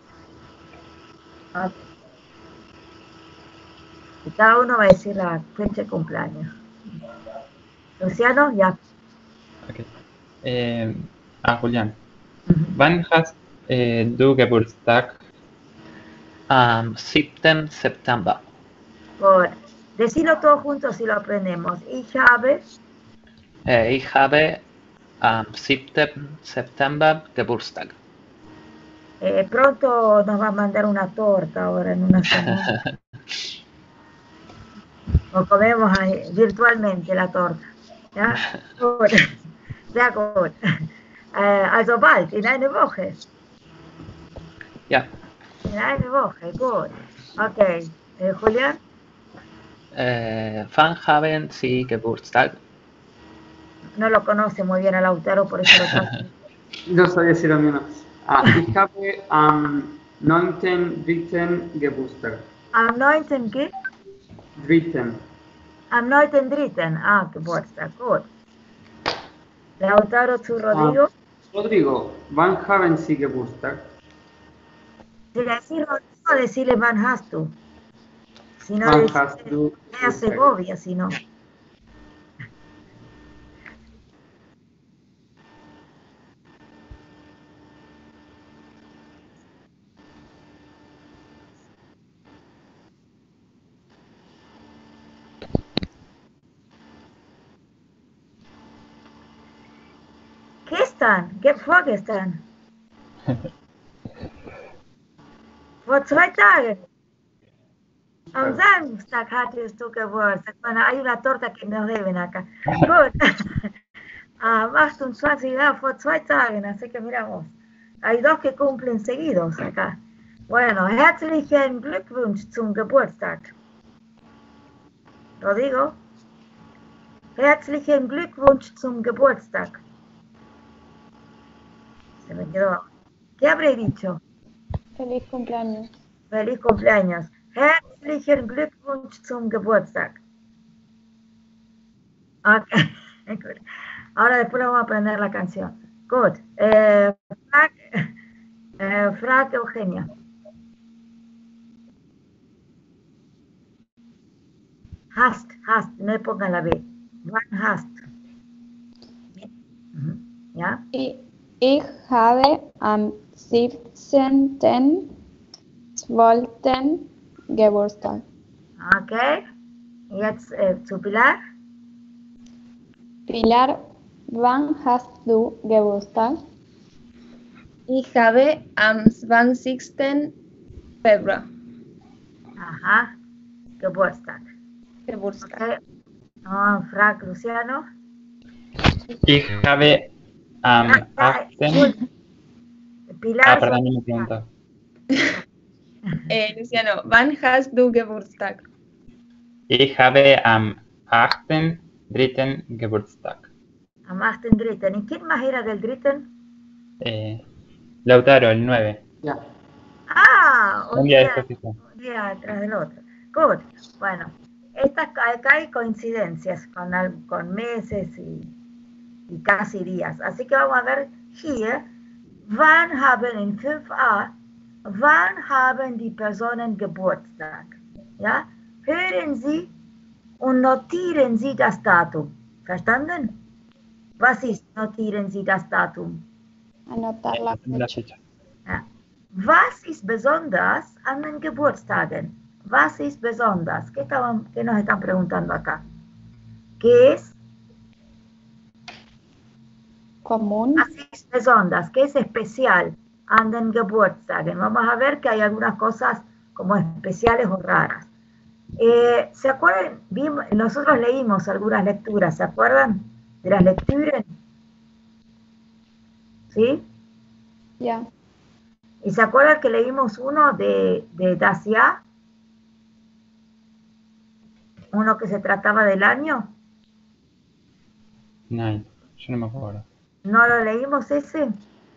Y cada uno va a decir la fecha de cumpleaños. Luciano, ya. Okay. Julián. Wann hast du Geburtstag? Am 7. September. Por decirlo todos juntos si lo aprendemos. Ich habe Ich habe am 7. September Geburtstag. Pronto nos va a mandar una torta ahora en una semana. O comemos ahí, virtualmente la torta. ¿Ya? Gut. Sehr gut. Also bald, in einer Woche. Ja. In einer Woche, gut. Okay. Julián. Wann haben Sie Geburtstag? No lo conoce muy bien a Lautaro, por eso lo traje. No sabía si era mío o no. Ich habe am 9.3. Geburtstag. Am 9. ¿qué? 3. Am 9.3. Geburtstag, gut. Lautaro zu Rodrigo. Rodrigo, wann haben Sie Geburtstag? Si le decís Rodrigo, decirle wann hast du. Si no, Wann hast du a Segovia, si no. Gestern, vorgestern. Vor 2 Tagen. Am Samstag hattest du Geburtstag. Bueno, hay una torta que nos deben acá. Gut. Am 28, ja, vor 2 Tagen, así que miramos. Hay 2 que cumplen seguidos acá. Bueno, herzlichen Glückwunsch zum Geburtstag. Rodrigo. Herzlichen Glückwunsch zum Geburtstag. Se me quedó. ¿Qué habré dicho? Feliz cumpleaños. Feliz cumpleaños. Herzlichen Glückwunsch zum Geburtstag. Okay. Good. Ahora después le vamos a aprender la canción. Good. Frag Eugenia. Hast, no le pongan la B. Wann hast. ¿Ya? Ich habe am 17.12. Geburtstag. Okay. Jetzt zu Pilar. Pilar, wann hast du Geburtstag? Ich habe am 20. Februar. Ajá. Geburtstag. Okay. Frag Luciano. Ich habe am 18. Pilar. Perdón, no me pregunto. Luciano, wann hast du Geburtstag? Ich habe am 8.3. Geburtstag. Am 8.3. ¿Y quién más era del dritten? Lautaro, el 9. Ya. Ah, Un día después. Un día detrás del otro. Good. Bueno, acá hay coincidencias con meses y casi días. Así que vamos a ver hier. Wann haben in 5a, wann haben die Personen Geburtstag? Ja? Hören Sie und notieren Sie das Datum. Verstanden? Was ist notieren Sie das Datum? Anotar la fecha. Ja. Was ist besonders an den Geburtstagen? Was ist besonders? ¿Qué nos están preguntando acá? ¿Qué es común? Was ist besonders? ¿Qué es especial an den Geburtstagen? Vamos a ver que hay algunas cosas como especiales o raras. ¿Se acuerdan? Nosotros leímos algunas lecturas, ¿se acuerdan de las lecturas? ¿Sí? Ya. ¿Y se acuerdan que leímos uno de Dacia? Uno que se trataba del año. No, yo no me acuerdo. ¿No lo leímos ese?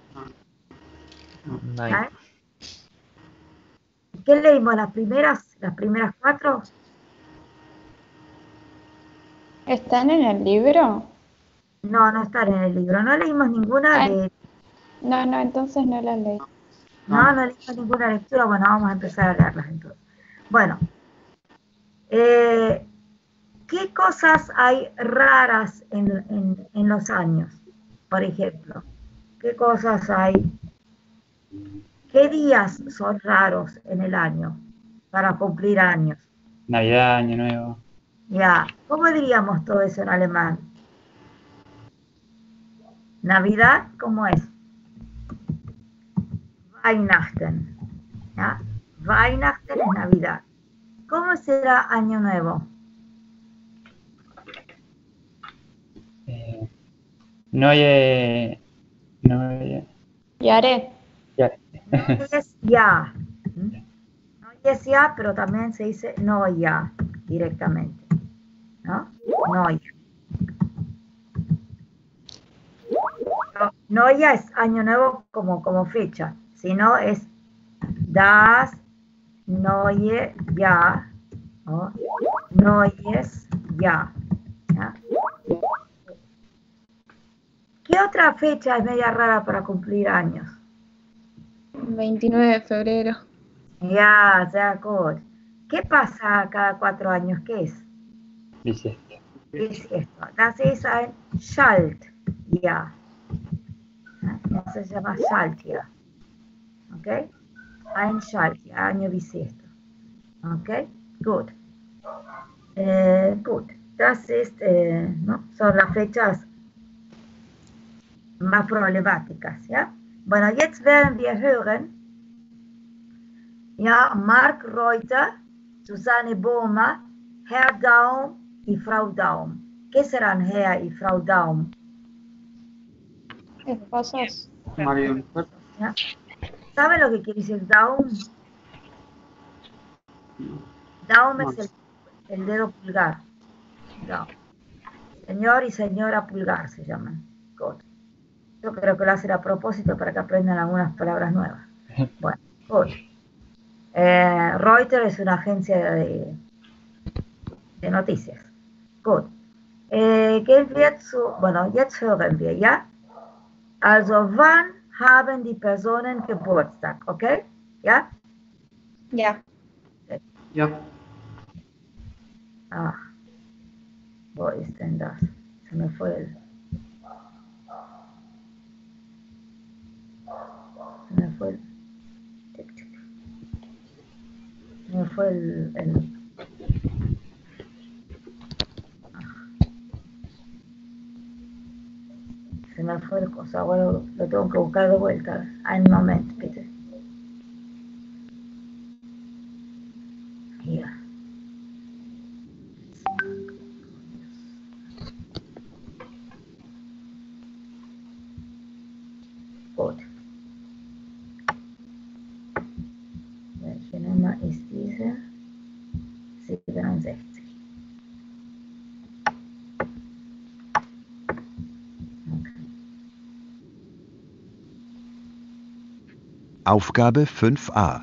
No. ¿Eh? ¿Qué leímos? ¿Las primeras 4? ¿Están en el libro? No, no están en el libro. No leímos ninguna de... No, entonces no la leí. No leímos ninguna lectura. Bueno, vamos a empezar a leerlas entonces. Bueno. ¿Qué cosas hay raras en los años? Por ejemplo, ¿qué cosas hay? ¿Qué días son raros en el año para cumplir años? Navidad, Año Nuevo. Ya, ¿cómo diríamos todo eso en alemán? Navidad, ¿cómo es? Weihnachten. ¿Ya? Weihnachten es Navidad. ¿Cómo será Año Nuevo? Neue. Yare. Es ya. No es ya, pero también se dice no ya directamente. ¿No? No ya. No ya es Año Nuevo como fecha, sino es das Neue Jahr, ¿no? Neues Jahr. ¿Ya? ¿Qué otra fecha es media rara para cumplir años? 29 de febrero. Ya, sehr gut. ¿Qué pasa cada 4 años? ¿Qué es? Bisiesto. Bisiesto. Das ist ein Schaltjahr. Eso se llama Schaltjahr. ¿Ok? Ein Schaltjahr, año bisiesto. ¿Ok? Gut. Gut. Das ist, ¿no? Son las fechas más problemáticas, ¿ya? Bueno, jetzt werden wir hören, ja, Mark Reuter, Susanne Bohmer, Herr Daum y Frau Daum. ¿Qué serán Herr y Frau Daum? Esposos. Marido y mujer. ¿Ya? ¿Saben lo que quiere decir Daum? Daum es el dedo pulgar. No. Señor y señora Pulgar se llaman. Good. Yo creo que lo hacen a propósito para que aprendan algunas palabras nuevas. Bueno, good. Reuters es una agencia de noticias. Gut. Gehen wir zu, bueno, jetzt hören wir, ja? Also, wann haben die Personen Geburtstag, okay? Ja? Ja. Ja. Ach, wo ist denn das? Se me fue el... Se me fue el... Se me fue el... Se me fue el cosa, ahora lo tengo que buscar de vuelta. Un momento, bitte. Hier. Gut. Welche Nummer ist diese? 67. Aufgabe 5a.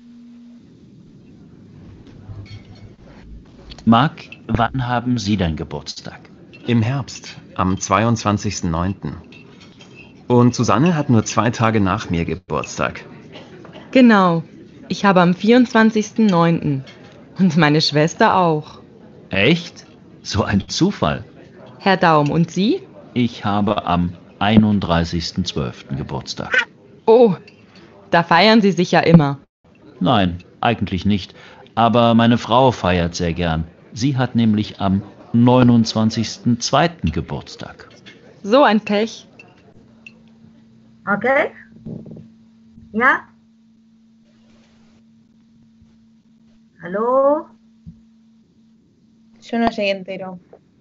Marc, wann haben Sie denn Geburtstag? Im Herbst, am 22.09. Und Susanne hat nur 2 Tage nach mir Geburtstag. Genau, ich habe am 24.09. Und meine Schwester auch. Echt? So ein Zufall. Herr Daum, und Sie? Ich habe am 31.12. Geburtstag. Oh, da feiern Sie sich ja immer. Nein, eigentlich nicht. Aber meine Frau feiert sehr gern. Sie hat nämlich am 29.02. Geburtstag. So ein Pech. Okay? Ja? ¿Aló? Yo no llegué entero.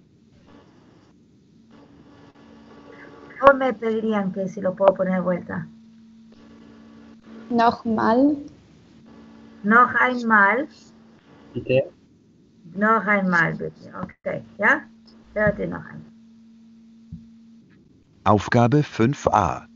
¿Cómo me pedirían que si lo puedo poner de vuelta? Nochmal. Noch einmal. Bitte. Noch einmal, bitte. Okay, ja? Hört noch einmal. Aufgabe 5a.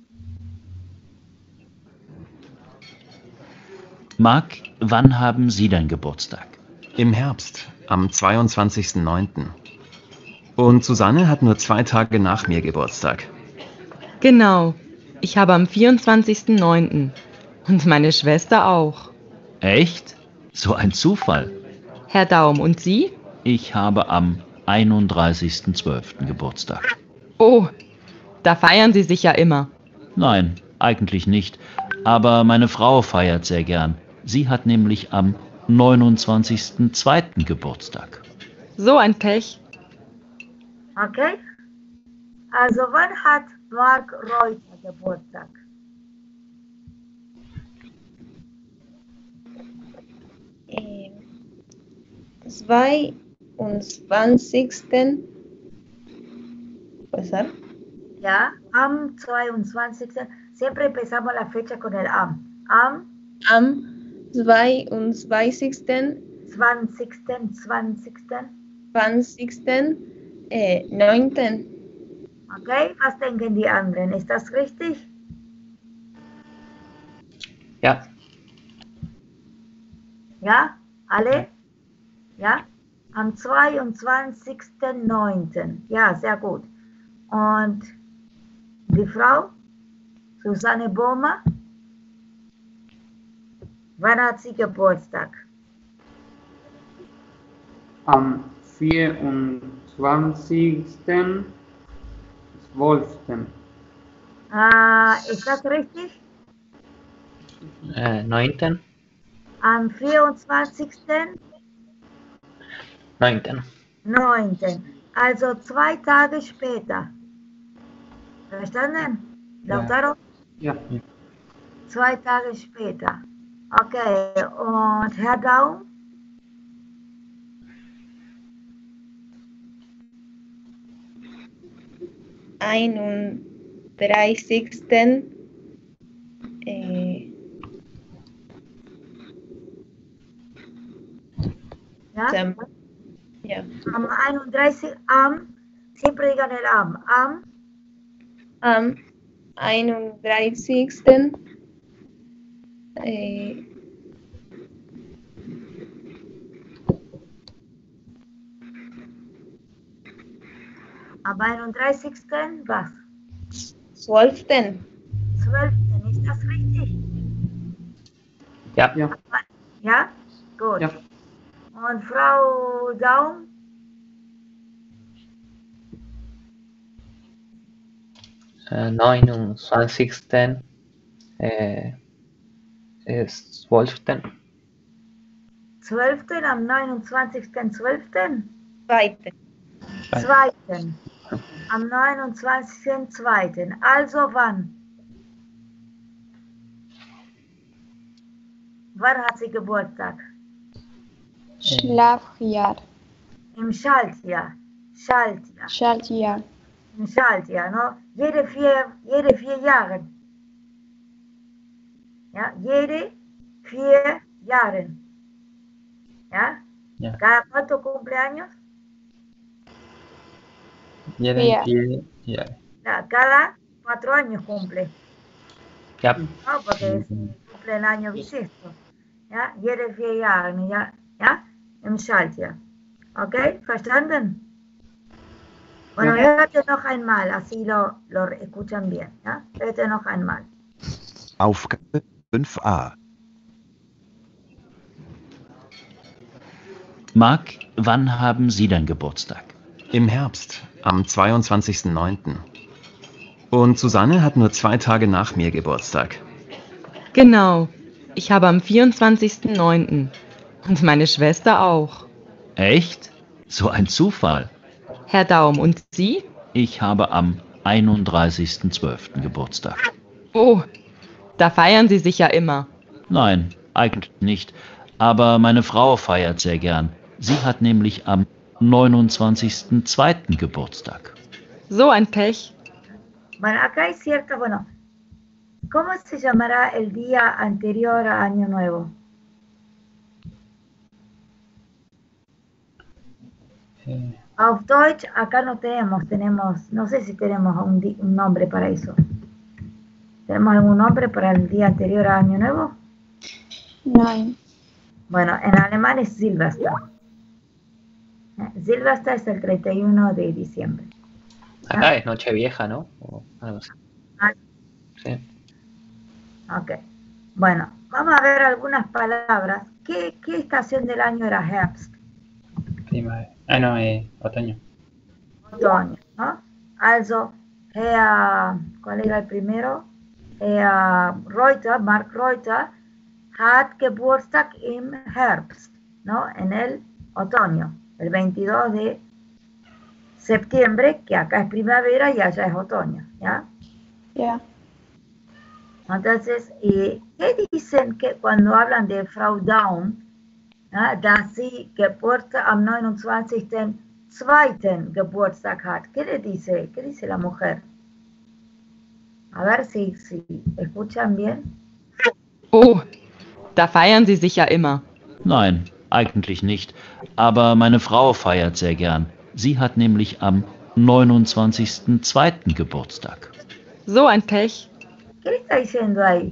Marc, wann haben Sie denn Geburtstag? Im Herbst, am 22.09. Und Susanne hat nur 2 Tage nach mir Geburtstag. Genau, ich habe am 24.09. Und meine Schwester auch. Echt? So ein Zufall. Herr Daum, und Sie? Ich habe am 31.12. Geburtstag. Oh, da feiern Sie sich ja immer. Nein, eigentlich nicht. Aber meine Frau feiert sehr gern. Sie hat nämlich am 29.02. Geburtstag. So ein Pech. Okay? Also, wann hat Marc Reuter Geburtstag? Eh, 22. ¿Puede ser? Ja, am 22. Siempre empezamos la fecha con el am. Am 22. 20. 9. Okay, was denken die anderen? Ist das richtig? Ja. Ja? Alle? Ja? Am 22.09. Ja, sehr gut. Und die Frau, Susanne Bohmer, wann hat sie Geburtstag? Am 24.12. Ist das richtig? 9. Am 24. 9. 9. Also 2 Tage später. Verstanden? Lautaro? Ja. 2 Tage später. Okay, und Herr Daum? Ein 30. Ja? Dezember. Ja. Am 31. Siempre digan el am. Am 31. Am 31. was? 12. 12. Ist das richtig? Ja. Ja? Gut. Ja. Und Frau Daum? Äh, 29. Ist 12. 12. am 29.12. Zweite. Zweiten. Am 29.02. Also wann? Wann hat sie Geburtstag? Schlafjahr. Im Schaltjahr. Schaltjahr. Im Schaltjahr, ne? Jede vier Jahre. Ja, jede 4 Jahre. ¿Ya? Ya. ¿Cada cuánto cumpleaños? Jeden vier. Cada 4 años cumple. Ja. No, porque cumple el año bisiesto. ¿Ya? Jede 4 Jahre, ¿ya? ¿Ya? Im Schaltjahr. ¿Ok? ¿Verstanden? Bueno, hörte noch einmal, así lo escuchan bien. ¿Ya? Hörte noch einmal. Aufgabe 5a. Marc, wann haben Sie denn Geburtstag? Im Herbst, am 22.09. Und Susanne hat nur 2 Tage nach mir Geburtstag. Genau. Ich habe am 24.09. Und meine Schwester auch. Echt? So ein Zufall. Herr Daum, und Sie? Ich habe am 31.12. Geburtstag. Oh, da feiern Sie sich ja immer. Nein, eigentlich nicht. Aber meine Frau feiert sehr gern. Sie hat nämlich am 29.02. Geburtstag. So ein Pech. Bueno, acá hay cierto, bueno, ¿cómo se llamará el día anterior a Año Nuevo? Auf Deutsch, acá no tenemos, no sé si tenemos un nombre para eso. ¿Tenemos algún nombre para el día anterior a Año Nuevo? Nein. Bueno, en alemán es Silvester. Silvester es el 31 de diciembre. Acá es Nochevieja, ¿no? O algo así. Sí. Ok. Bueno, vamos a ver algunas palabras. ¿Qué estación del año era Herbst? Primavera. No, otoño. Otoño, ¿no? Also, ¿cuál era el primero? Mark Reuter, hat Geburtstag im Herbst, ¿no? En el otoño, el 22 de septiembre, que acá es primavera y allá es otoño, ¿ya? Ja. Entonces, ¿qué dicen que cuando hablan de Frau Daum, dass sie Geburtstag am 29.02. Geburtstag hat? ¿Qué le dice? ¿Qué dice la mujer? A ver si escuchan bien. Oh, da feiern Sie sich ja immer. Nein, eigentlich nicht. Aber meine Frau feiert sehr gern. Sie hat nämlich am 29.02. Geburtstag. So ein Pech. ¿Qué le está diciendo ahí?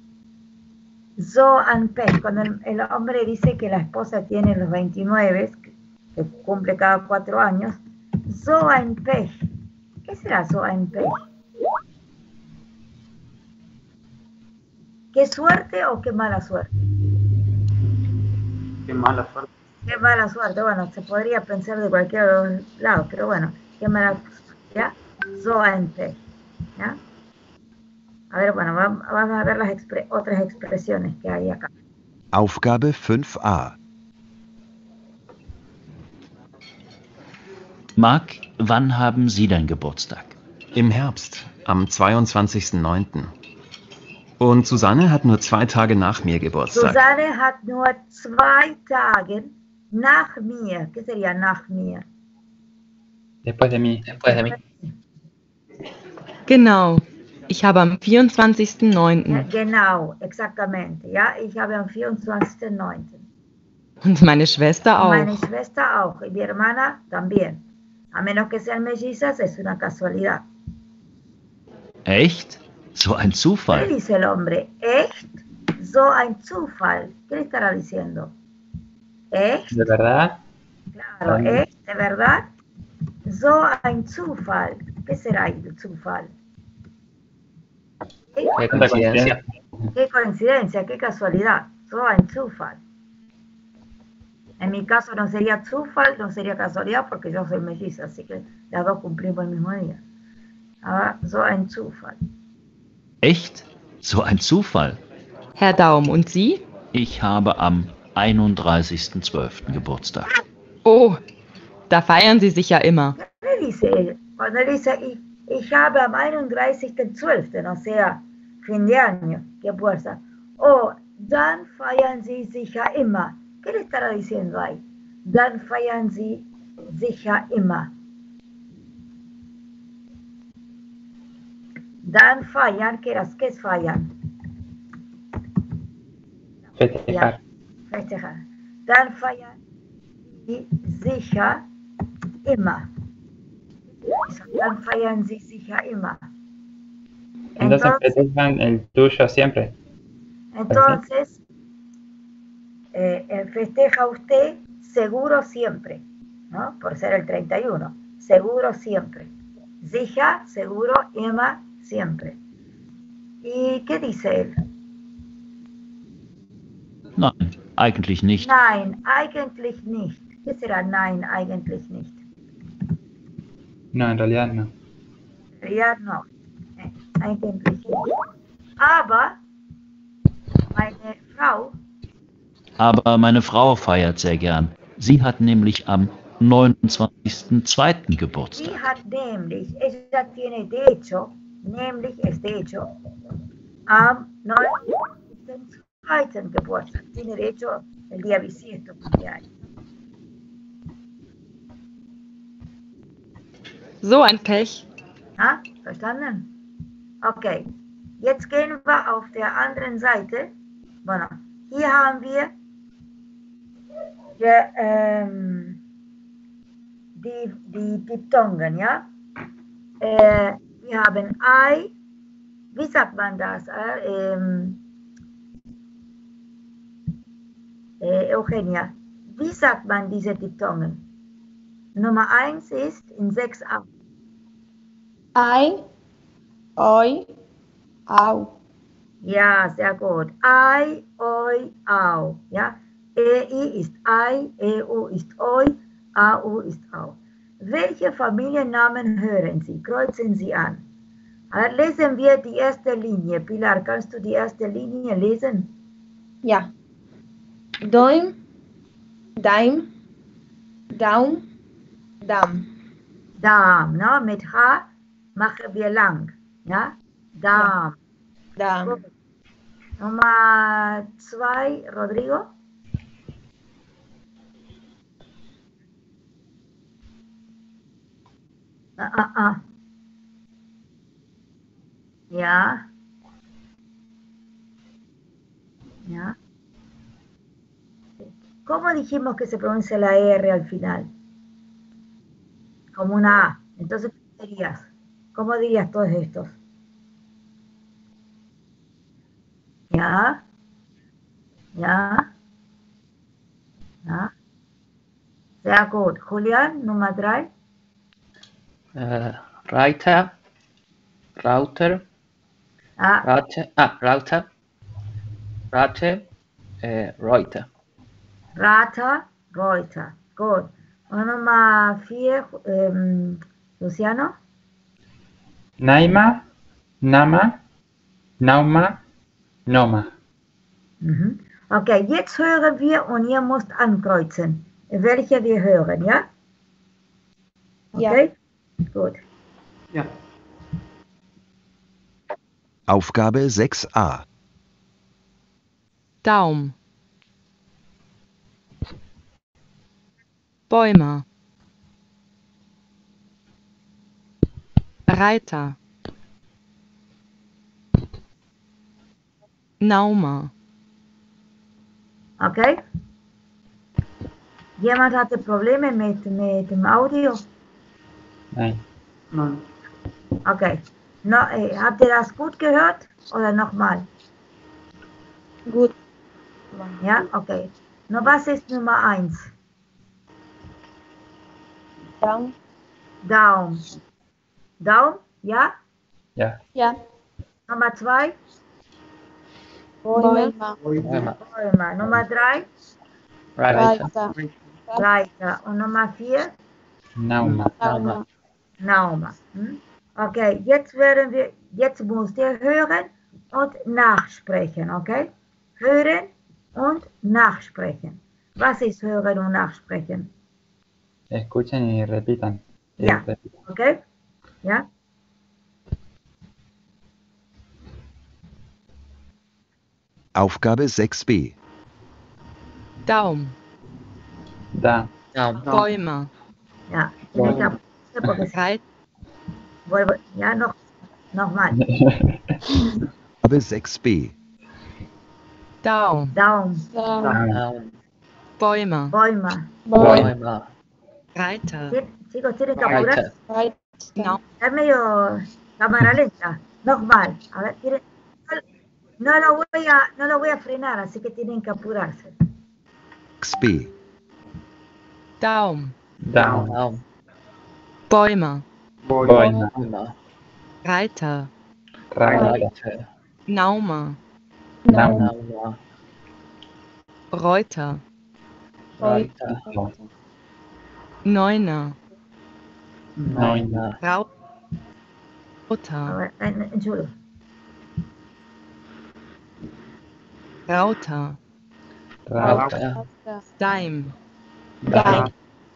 So ein Pech. Cuando el hombre dice que la esposa tiene los 29, que cumple cada 4 años. So ein Pech. ¿Qué será so ein Pech? ¿Qué suerte o qué mala suerte? Qué mala suerte. Qué mala suerte. Bueno, se podría pensar de cualquier lado, pero bueno, qué mala suerte. ¿Ya? So ein Pech. ¿Ya? A ver, bueno, vamos a ver las otras expresiones que hay acá. Aufgabe 5a. Marc, wann haben Sie denn Geburtstag? Im Herbst, am 22.09. Und Susanne hat nur 2 Tage nach mir Geburtstag. Susanne hat nur 2 Tage nach mir. ¿Qué sería nach mir? Después de mí. Después de mí. Genau. Ich habe am 24.09. Ja, genau, exactamente. Ja, ich habe am 24.09. Und meine Schwester auch. Meine Schwester auch. Y mi hermana también. A menos que sean mellizas, es una casualidad. Echt? So ein ¿Qué Zufall. dice el hombre? Echt? So ein Zufall. ¿Qué le estará diciendo? Echt? ¿De verdad? Claro, echt, ¿de verdad? So ein Zufall. ¿Qué será el Zufall? Qué coincidencia. Qué coincidencia, qué casualidad. So ein Zufall. En mi caso no sería Zufall, no sería casualidad porque yo soy melliza, así que las dos cumplimos el mismo día. Aber so ein Zufall. Echt? So ein Zufall. Herr Daum, und Sie? Ich habe am 31.12. Geburtstag. Oh, da feiern Sie sich ja immer. ¿Qué dice él? Cuando él dice, ich habe am 31.12., o sea, fin de año, Geburtstag. Oh, dann feiern Sie sicher immer. ¿Qué le estará diciendo ahí? Dann feiern Sie sicher immer. Dann feiern, ¿qué es feiern? Festejar. Festejar. Dann feiern Sie sicher immer. Dann feiern Sie sicher immer. Entonces festejan el tuyo siempre. Entonces, festeja usted seguro siempre, ¿no? Por ser el 31. Seguro siempre. Sicher, seguro, immer, siempre. ¿Y qué dice él? Nein, eigentlich nicht. Nein, eigentlich nicht. ¿Qué será nein, eigentlich nicht? No, en realidad no. En realidad no. Eigentlich nicht. Aber meine Frau. Aber meine Frau feiert sehr gern. Sie hat nämlich am 29.02. Geburtstag. Sie hat nämlich, ella tiene de hecho, nämlich es de hecho, am 29.02. Geburtstag. Tiene de hecho el día bisiesto cumpleaños. So ein Pech. Ah, verstanden? Okay. Jetzt gehen wir auf der anderen Seite. Bueno, hier haben wir die Diphthongen, ja? Wir haben I, wie sagt man das? Eugenia, wie sagt man diese Diphthongen? Nummer 1 ist in 6a. Ein, oi, au. Ja, sehr gut. I, oi, au. Ja? EI ist I, EU ist oi, AU ist au. Welche Familiennamen hören Sie? Kreuzen Sie an. Lesen wir die erste Linie. Pilar, kannst du die erste Linie lesen? Ja. Doim, Daim, Daum, Dam. Dam, ne? Mit H machen wir lang. Ja? Dam. Ja. Dam. Nummer 2, Rodrigo. Ja. Ya. ¿Cómo dijimos que se pronuncia la R al final? Como una A. Entonces, ¿cómo dirías todos estos? Ya. Ya. Ya. Sehr gut. Julián, Nummer 3. Reiter, Router, Rate, Router, Rate, Reuter. Rata, Reuter. Gut. Und Nummer 4, Luciano. Naima, Nama, Nauma, Noma. Mhm. Okay, jetzt hören wir und ihr müsst ankreuzen, welche wir hören, ja? Okay? Ja. Gut. Ja. Aufgabe 6a. Daum. Bäume. Reiter. Nauma. Okay? Jemand hatte Probleme mit dem Audio? Nein. Nein. Okay. No, habt ihr das gut gehört oder nochmal? Gut. Ja, okay. No, was ist Nummer 1? Daumen. Daumen. Daumen, ja? Ja. Ja. Nummer 2? Bäume. Bäume. Bäume. Nummer 3? Reiter. Reiter. Und Nummer 4? Nauma. Nauma. Nauma. Hm? Okay, jetzt müsst ihr hören und nachsprechen, okay? Hören und nachsprechen. Was ist hören und nachsprechen? Escuchen y repitan. Y Ja. repitan. Okay? Ja? Aufgabe 6b. Daumen, Da. Bäume, Ja. Tiene que apuntarse porque Reit, vuelvo. Ja, nochmal. Aufgabe 6b. Daumen, Daumen. Daumen. Bäume, Bäume. Bäume. Reiter, Chicos, tienen que apurarse. Reiter. no, Es medio cámara lenta. Nochmal. A ver, no lo voy a frenar, así que tienen que apurarse. 6b. Daumen, Daumen. Bäume, Bäume. Bäume. Reiter, Reiter. Naume, Nauma. Nauma. Reuter, Reiter. Neuner, Neuner. A Rauter, ver, Entschuldigung. Rauter, Rauter. Daim, Daim.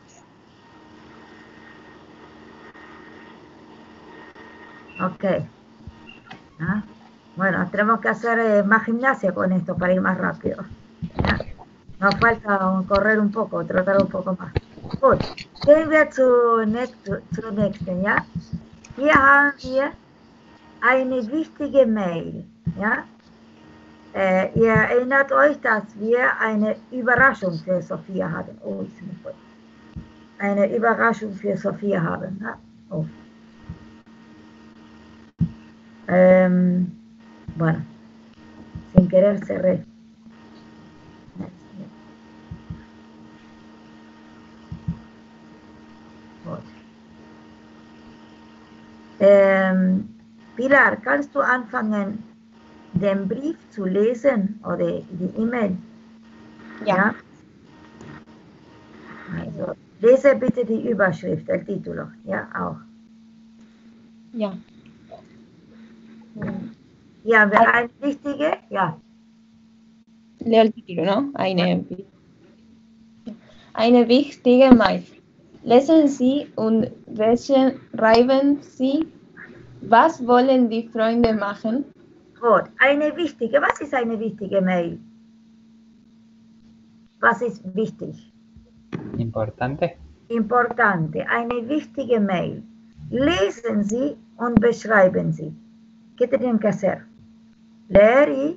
Ok. ¿Ah? Bueno, tenemos que hacer más gimnasia con esto para ir más rápido. ¿Ya? Nos falta correr un poco, tratar un poco más. Gut, gehen wir zur nächsten, ja? Hier haben wir eine wichtige Mail, ja? Ihr erinnert euch, dass wir eine Überraschung für Sophia hatten. Oh, ist mir voll. Eine Überraschung für Sophia haben. Ja? Oh. Bueno, sin querer cerré. Pilar, kannst du anfangen, den Brief zu lesen oder die E-Mail? Ja. Also, lese bitte die Überschrift, el título, ja, auch. Ja. Hier haben wir eine wichtige, ja. Leo el título, ¿no? Eine wichtige Mail. Lesen Sie und schreiben Sie, was wollen die Freunde machen? Gut, eine wichtige, was ist eine wichtige Mail? Was ist wichtig? Importante. Importante, eine wichtige Mail. Lesen Sie und beschreiben Sie. ¿Qué tienen que hacer? Leer y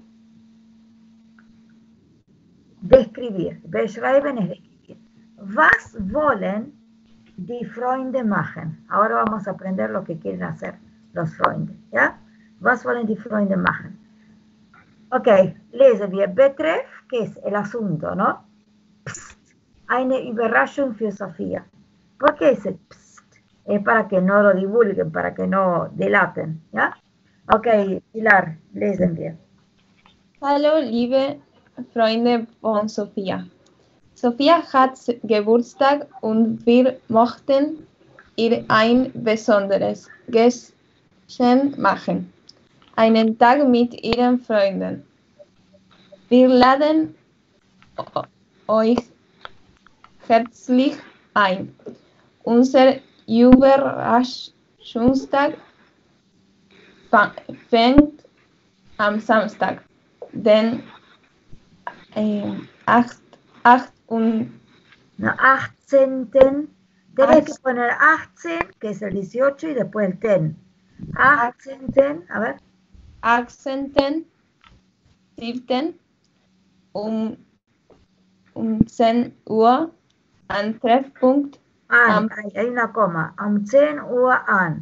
describir. Beschreiben es describir. Was wollen die Freunde machen? Ahora vamos a aprender lo que quieren hacer los Freunde. ¿Ya? Was wollen die Freunde machen? Ok, lesen wir. Betreff, que es el asunto, ¿no? Psst. Eine Überraschung für Sofía. ¿Por qué ese psst? Es para que no lo divulguen, para que no delaten, ¿ya? Ok, Pilar, lesen wir. Hallo, liebe Freunde von Sophia. Sophia hat Geburtstag und wir möchten ihr ein besonderes Geschenk machen. Einen Tag mit ihren Freunden. Wir laden euch herzlich ein. Unser Überraschungstag fängt am Samstag, den 18. Tienes que poner 18, que es el 18, y después el 10. 18, a ver. 18.07. um 10 Uhr an Treffpunkt An, hay una coma. 10 Uhr an.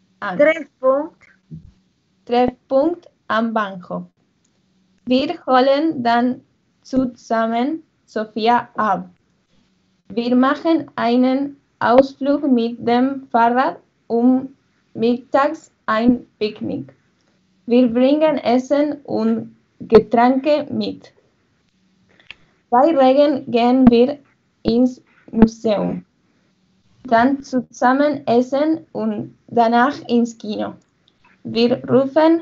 Treffpunkt am Bahnhof. Wir holen dann zusammen Sophia ab. Wir machen einen Ausflug mit dem Fahrrad mittags ein Picknick. Wir bringen Essen und Getränke mit. Bei Regen gehen wir ins Museum. Dann zusammen essen und danach ins Kino. Wir rufen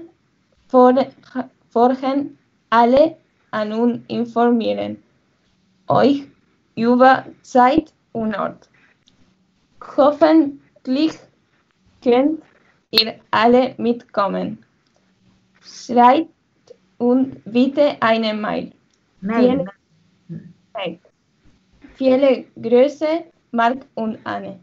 vorher alle an und informieren euch über Zeit und Ort. Hoffentlich könnt ihr alle mitkommen. Schreibt und bitte eine Mail. Viele Grüße, Marc und Anne.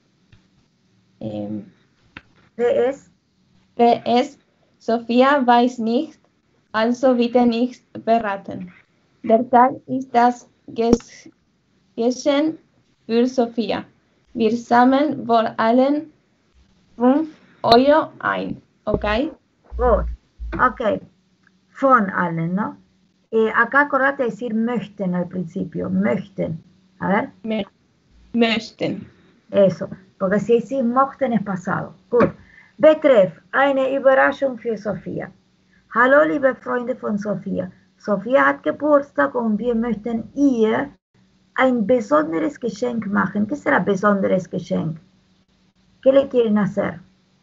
PS, Sophia weiß nicht, also bitte nicht beraten. Der Tag ist das Geschenk für Sophia. Wir sammeln vor allen 5 Euro ein, okay? Gut, okay. Von allen, ¿no? Acá acordate de decir möchten al principio, möchten. A ver. Möchten. Eso, porque si decís mochten es pasado. Gut. Betreff, eine Überraschung für Sophia. Hallo, liebe Freunde von Sophia. Sophia hat Geburtstag und wir möchten ihr ein besonderes Geschenk machen. ¿Qué será besonderes Geschenk? ¿Qué le quieren hacer?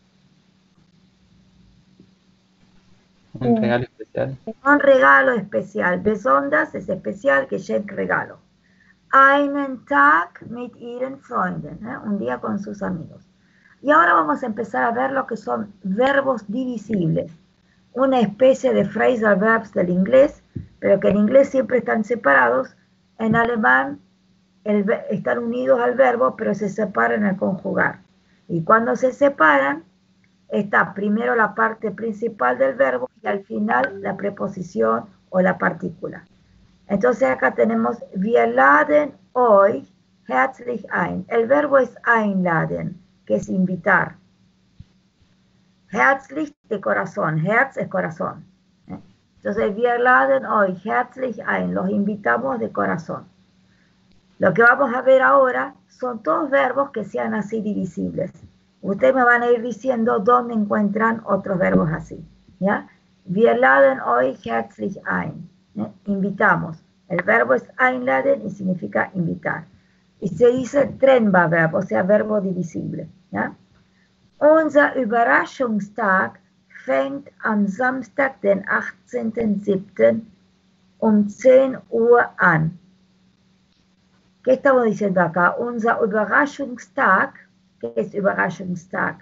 Un regalo especial. Un regalo especial. Besonders es especial, Geschenk, regalo. Einen Tag mit ihren Freunden. Un día con sus amigos. Y ahora vamos a empezar a ver lo que son verbos divisibles. Una especie de phrasal verbs del inglés, pero que en inglés siempre están separados. En alemán están unidos al verbo, pero se separan al conjugar. Y cuando se separan, está primero la parte principal del verbo y al final la preposición o la partícula. Entonces acá tenemos wir laden euch herzlich ein. El verbo es einladen, que es invitar. Herzlich de corazón, Herz es corazón. Entonces wir laden euch herzlich ein, los invitamos de corazón. Lo que vamos a ver ahora son todos verbos que sean así divisibles. Ustedes me van a ir diciendo dónde encuentran otros verbos así. ¿Ya? Wir laden euch herzlich ein. Invitamos. El verbo es einladen y significa invitar. Y se dice trennbar verbo, o sea, verbo divisible. ¿Ya? Unser Überraschungstag fängt am Samstag, den 18.07. um 10 Uhr an. ¿Qué estamos diciendo acá? Unser Überraschungstag. ¿Qué es Überraschungstag?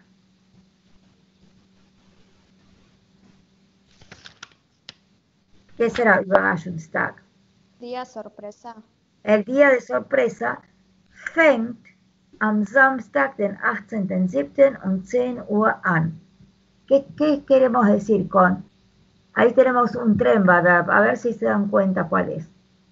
¿Qué será Überraschungstag? Día sorpresa. El día de sorpresa fängt am Samstag, den 18.07. um 10 Uhr an. ¿Qué queremos decir con? Ahí tenemos un trennbar verb. A ver si se dan cuenta cuál es.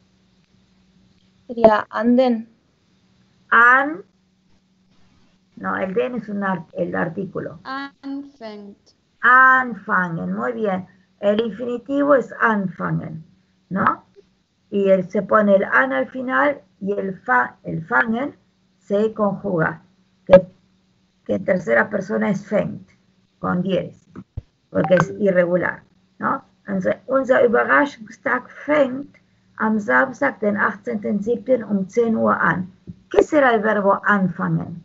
Sería anden. An. No, el den es el artículo. Anfängt. Anfangen, muy bien. El infinitivo es anfangen, ¿no? Y se pone el an al final y el fangen se conjuga. Que en tercera persona es fängt, con dieres, porque es irregular, ¿no? Entonces, unser Überraschungstag fängt am Samstag, den 18.07. um 10 Uhr an. ¿Qué será el verbo anfangen?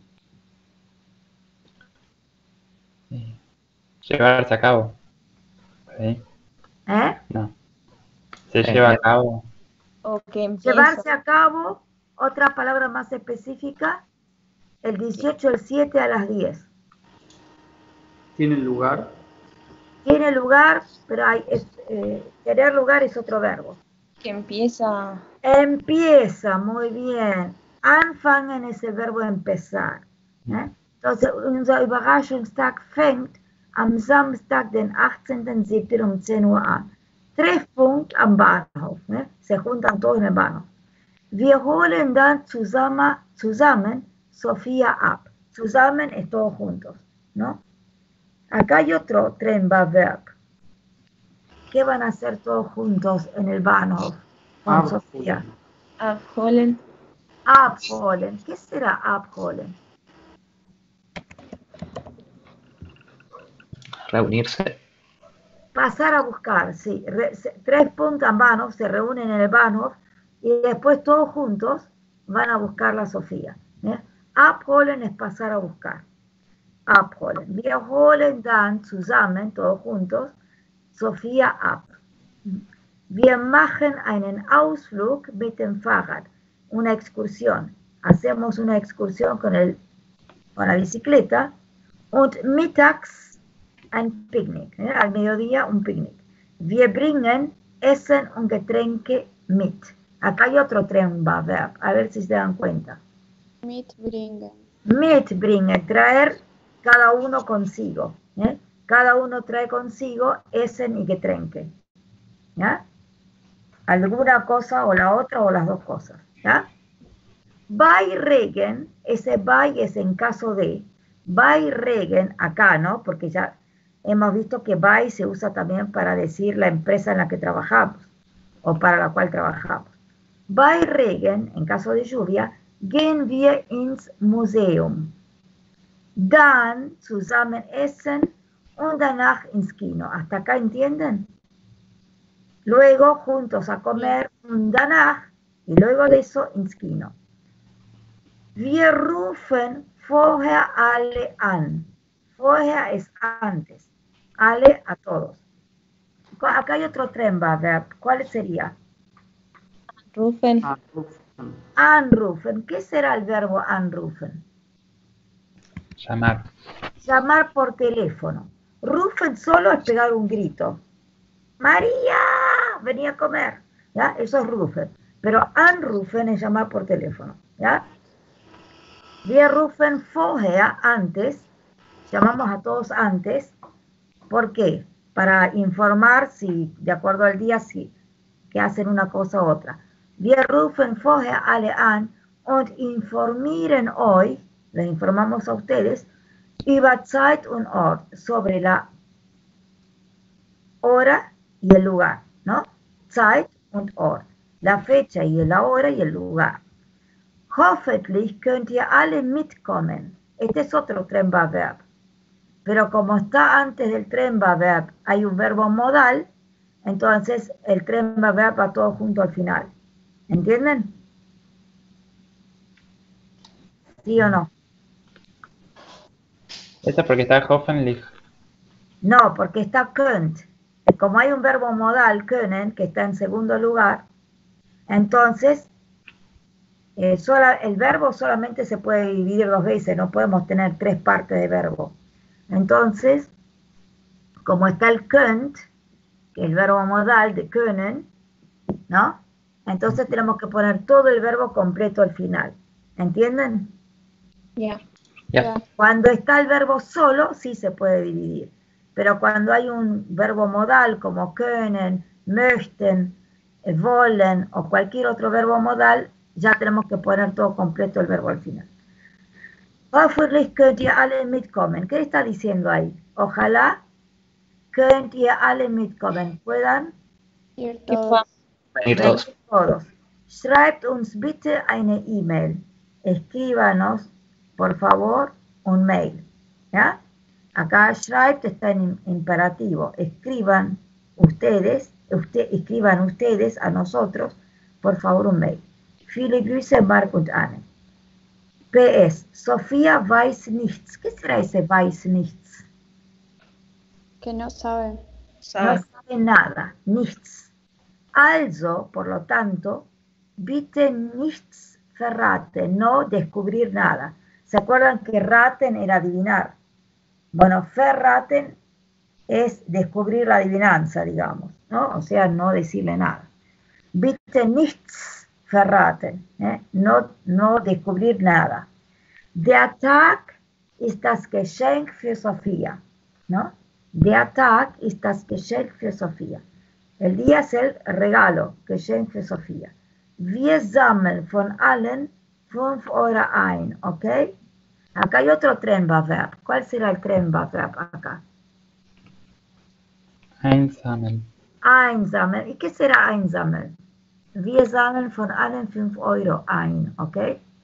Llevarse a cabo. ¿Sí? No. Se lleva a cabo. Llevarse a cabo, otra palabra más específica, el 18 del 7 a las 10. ¿Tiene lugar? Tiene lugar, pero tener lugar es otro verbo. Que empieza. Empieza, muy bien. Anfangen es el verbo empezar. Entonces, unser Überraschungstag fängt am Samstag, den 18.07. um 10 Uhr an. Treffpunkt am Bahnhof. Se juntan todos en el Bahnhof. Wir holen dann zusammen Sofía ab. Zusammen es todos juntos, ¿no? Acá hay otro Trennverb. ¿Qué van a hacer todos juntos en el Bahnhof con Sofía? Abholen. Abholen. ¿Qué será abholen? Reunirse. Pasar a buscar, sí. 3 puntos en Bahnhof se reúnen en el Bahnhof y después todos juntos van a buscar la Sofía. Abholen es pasar a buscar. Abholen. Wir holen dann zusammen, todos juntos, Sofía ab. Wir machen einen Ausflug mit dem Fahrrad. Una excursión. Hacemos una excursión con la bicicleta. Und mittags ein Picknick. Al mediodía un picnic. Wir bringen Essen und Getränke mit. Acá hay otro Trennverb. A ver si se dan cuenta. Mitbringen. Mitbringen. Traer cada uno consigo. Cada uno trae consigo Essen y Getränke. ¿Ya? Alguna cosa o la otra o las dos cosas. ¿Ya? Bei Regen, ese bei es en caso de. Bei Regen, acá, ¿no? Porque ya hemos visto que bei se usa también para decir la empresa en la que trabajamos o para la cual trabajamos. Bei Regen, en caso de lluvia, gehen wir ins Museum. Dann zusammen essen und danach ins Kino. ¿Hasta acá entienden? Luego juntos a comer und danach y luego de eso ins Kino. Wir rufen vorher alle an. Vorher es antes. Alle a todos. Acá hay otro Trennverb. ¿Cuál sería? Rufen. Anrufen. ¿Qué será el verbo anrufen? Llamar. Llamar por teléfono. Rufen solo es pegar un grito. María, venía a comer. ¿Ya? Eso es rufen. Pero anrufen es llamar por teléfono. ¿Ya? Wir rufen vorher, antes. Llamamos a todos antes. ¿Por qué? Para informar si, de acuerdo al día, si que hacen una cosa u otra. Wir rufen vorher alle an und informieren euch, les informamos a ustedes, über Zeit und Ort, sobre la hora y el lugar, ¿no? Zeit und Ort, la fecha y la hora y el lugar. Hoffentlich könnt ihr alle mitkommen. Este es otro Trennverb. Pero como está antes del Trennverb, hay un verbo modal, entonces el Trennverb va todo junto al final. ¿Entienden? ¿Sí o no? ¿Esto es porque está hoffentlich? No, porque está könnt. Como hay un verbo modal, können, que está en segundo lugar, entonces el verbo solamente se puede dividir 2 veces, no podemos tener 3 partes de verbo. Entonces, como está el könnt, que es el verbo modal de können, ¿no? Entonces tenemos que poner todo el verbo completo al final. ¿Entienden? Ya. Cuando está el verbo solo, sí se puede dividir. Pero cuando hay un verbo modal como können, möchten, wollen o cualquier otro verbo modal, ya tenemos que poner todo completo el verbo al final. Hoffentlich könnt ihr alle mitkommen. ¿Qué está diciendo ahí? Ojalá könnt ihr alle mitkommen. Puedan Ir todos. Venir todos. todos. Schreibt uns bitte eine E-Mail. Escríbanos, por favor, un mail. ¿Ya? Acá schreibt está en imperativo. Escriban ustedes a nosotros, por favor, un mail. Viele Grüße, Marc und Anne. PS, Sofía weiß nichts. ¿Qué será ese weiß nichts? Que no saben. No sabe nada, nichts. Also, por lo tanto, bitte nichts verraten, no descubrir nada. ¿Se acuerdan que raten era adivinar? Bueno, verraten es descubrir la adivinanza, digamos, ¿no? O sea, no decirle nada. Bitte nichts verraten, no descubrir nada. Der Tag ist das Geschenk für Sofía, ¿no? Der Tag ist das Geschenk für Sofía. El día es el regalo, Geschenk für Sofía. Wir sammeln von allen 5 Euro ein, ¿ok? Acá hay otro Trennverb. ¿Cuál será el Trennverb acá? Einsammeln. Einsammeln. ¿Y qué será einsammeln? Wir sammeln von allen 5 Euro ein, ¿ok?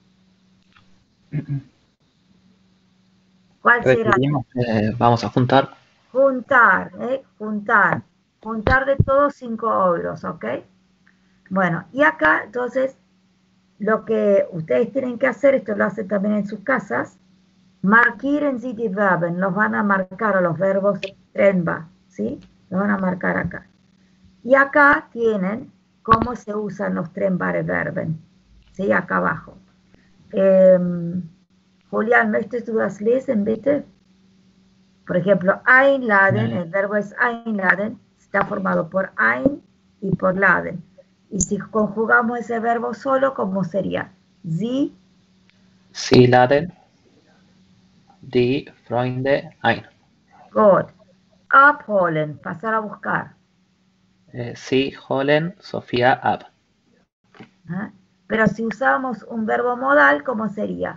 ¿Cuál será? Vamos a juntar. Juntar, juntar. Juntar de todos 5 euros, ¿ok? Bueno, y acá, entonces, lo que ustedes tienen que hacer, esto lo hacen también en sus casas, markieren Sie die Verben, los van a marcar a los verbos trennbar, ¿sí? Los van a marcar acá. Y acá tienen cómo se usan los trennbare Verben, ¿sí? Acá abajo. Julián, ¿möchtest du das lesen, bitte? Por ejemplo, einladen, el verbo es einladen, está formado por ein y por laden. Y si conjugamos ese verbo solo, ¿cómo sería? Sie laden die Freunde ein. Gut. Abholen, pasar a buscar. Sie holen Sofía ab. Pero si usamos un verbo modal, ¿cómo sería?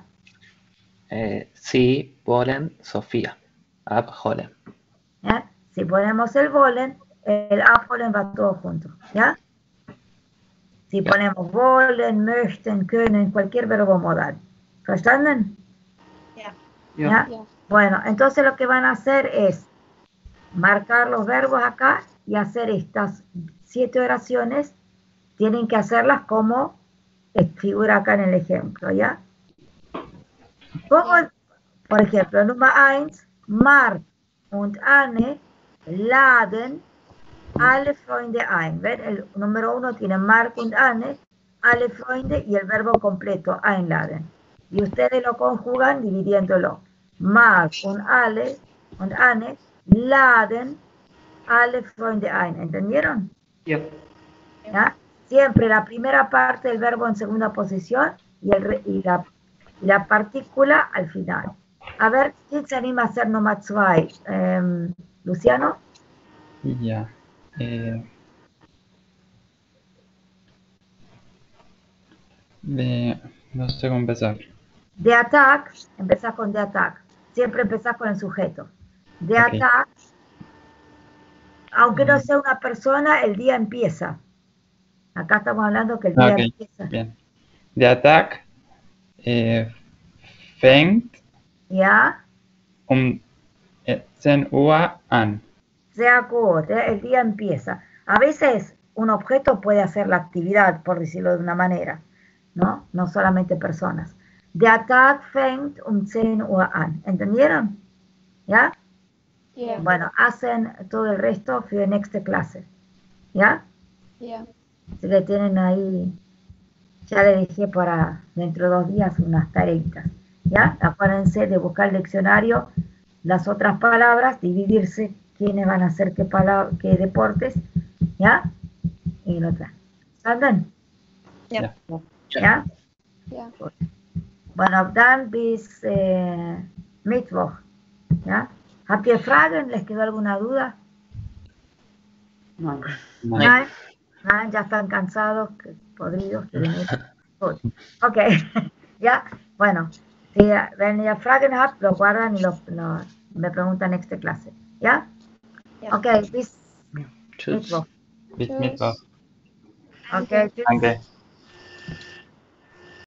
Sie wollen Sofía abholen. Si ponemos el wollen, el abholen va todo junto, ¿ya? Si ponemos wollen, möchten, können, cualquier verbo modal. ¿Verstanden? ¿Ya? Bueno, entonces lo que van a hacer es marcar los verbos acá y hacer estas 7 oraciones. Tienen que hacerlas como figura acá en el ejemplo, ¿ya? Como, por ejemplo, Nummer 1, Marc und Anne laden alle Freunde ein. ¿Ven? El número 1 tiene Marc und Anne, alle Freunde y el verbo completo, einladen. Y ustedes lo conjugan dividiéndolo. Marc und Anne laden alle Freunde ein. ¿Entendieron? Yep. ¿Ya? Siempre la primera parte del verbo en segunda posición y la partícula al final. A ver, ¿quién se anima a hacer Nummer 2? ¿Luciano? Ya. No sé cómo empezar. De attack, empezás con de attack. Siempre empezás con el sujeto. De attack, aunque no sea una persona, el día empieza. Acá estamos hablando que el día empieza. Bien. Der Tag fängt ¿Ya? 10 Uhr an. Sehr gut, el día empieza. A veces un objeto puede hacer la actividad, por decirlo de una manera, ¿no? No solamente personas. Der Tag fängt 10 Uhr an. ¿Entendieron? ¿Ya? Yeah. Bueno, hacen todo el resto für die nächste clase. ¿Ya? Yeah. Si le tienen ahí, ya le dejé para dentro de 2 días unas tareitas. ¿Ya? Acuérdense de buscar el diccionario, las otras palabras, dividirse quiénes van a hacer qué deportes, ¿ya? Y lo traen. ¿Andan? Yeah. ¿Ya? Yeah. Bueno, dann bis Mittwoch. ¿Ya? ¿Habt ihr Fragen? ¿Les quedó alguna duda? No. Nein. Nein, ya están cansados, podridos. Ok, ya, bueno. Si wenn ihr Fragen habt, lo guardan y me preguntan nächste Klasse. ¿Ya? Ja. Ok, bis Tschüss. Mittwoch. Bis Mittwoch. Ok, tschüss. Danke.